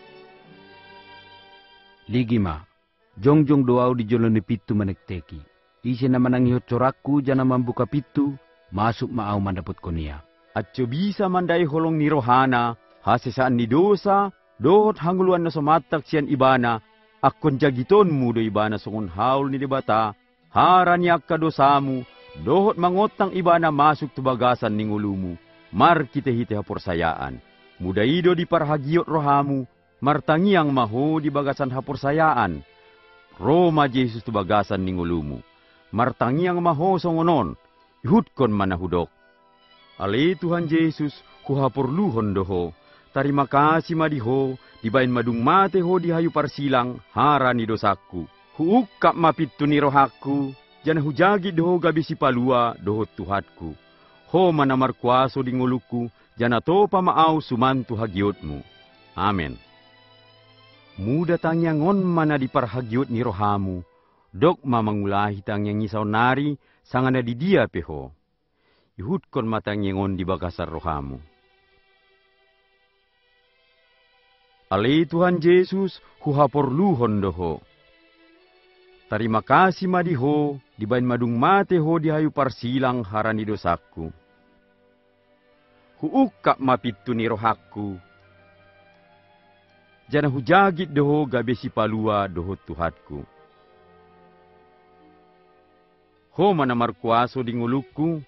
Speaker 7: Ligima, jongjong doau di joloni pitu manekteki. Isi na manangihot corakku jana mambuka pitu, masuk maau mandapot konia.
Speaker 1: Atyo bisa mandai holong ni rohana, hasesaan ni dosa, dohot hanguluan na somatak siyan ibana, akon jagiton mo do ibana songon haul ni debata, haranyak ka dosamu, dohot mangotang ibana masuk tubagasan ni ngulumu, mar kitehite haporsayaan. Mudaido di parhagiot rohamu, martangiang maho di bagasan haporsayaan. Roma Jesus tubagasan ni ngulumu. martangiang maho songonon, ihudkon manahudok. Ale Tuhan Yesus, kuhapurluhon doho, tarima kasih madiho, dibain madung mate ho dihayu parsilang, harani dosaku. Huukap mapittu ni rohaku, jana hujagi doho gabi si palua doho Tuhatku. Ho manamar kuaso di nguluku, jana to pamaaw sumantu hagiotmu. Amen. Muda tangyangon mana diparhagiot ni rohamu, dok mamangulahi tangyang isaw nari, sangana di dia peho. Ihudkon matangyangon di bagasar rohamu. Ale Tuhan Yesus, huhaporluhon doho. Tarima kasih madiho, dibain madung mate ho dihayu parsilang harani dosaku. Huukap mapittu ni rohaku, jana hujagit doho gabe si palua doho Tuhatku. Ho manamar kuaso di nguluku,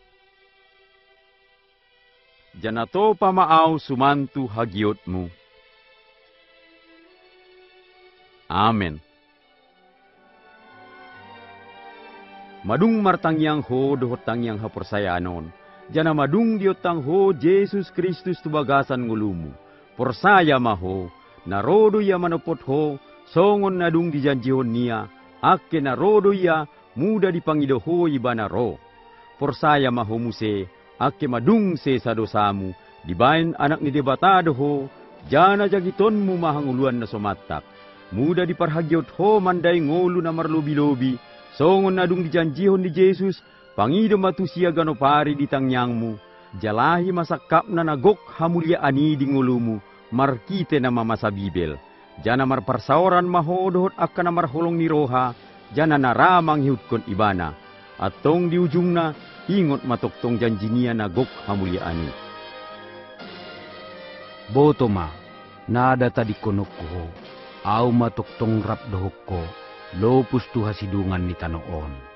Speaker 1: jana to pamaaw sumantu hagiotmu. Amen. Madung martangyang ho doho tangyang haporsayaanon, jana madung diotang ho Jesus Kristus tubagasan ngulumu. Porsaya maho, narodo ya manopot ho, songon nadung dijanjihon niya, ake narodo ya muda dipangido ho ibana ro. Porsaya maho muse, ake madung se sa dosamu, dibain anak ni debatado ho, jana jagitonmu mahanguluan na somatak. Muda diparhagiot ho manday ngolu na marlobi-lobi, songon nadung dijanjihon ni Jesus, pangido matusia ganopari di tangyangmu, jalahi masakap na nagok hamulia ani di ngulumu, markite na mamasa Bibel. Jana marparsaoran mahodohot akka na marholong ni roha, jana naramang hiutkon ibana. At tong di ujung na, ingot matoktong janjinia nagok hamulia ani.
Speaker 7: Botoma, nada tadi konok ko, au matoktong rap dohok ko, lopus tu hasidungan ni tanoon.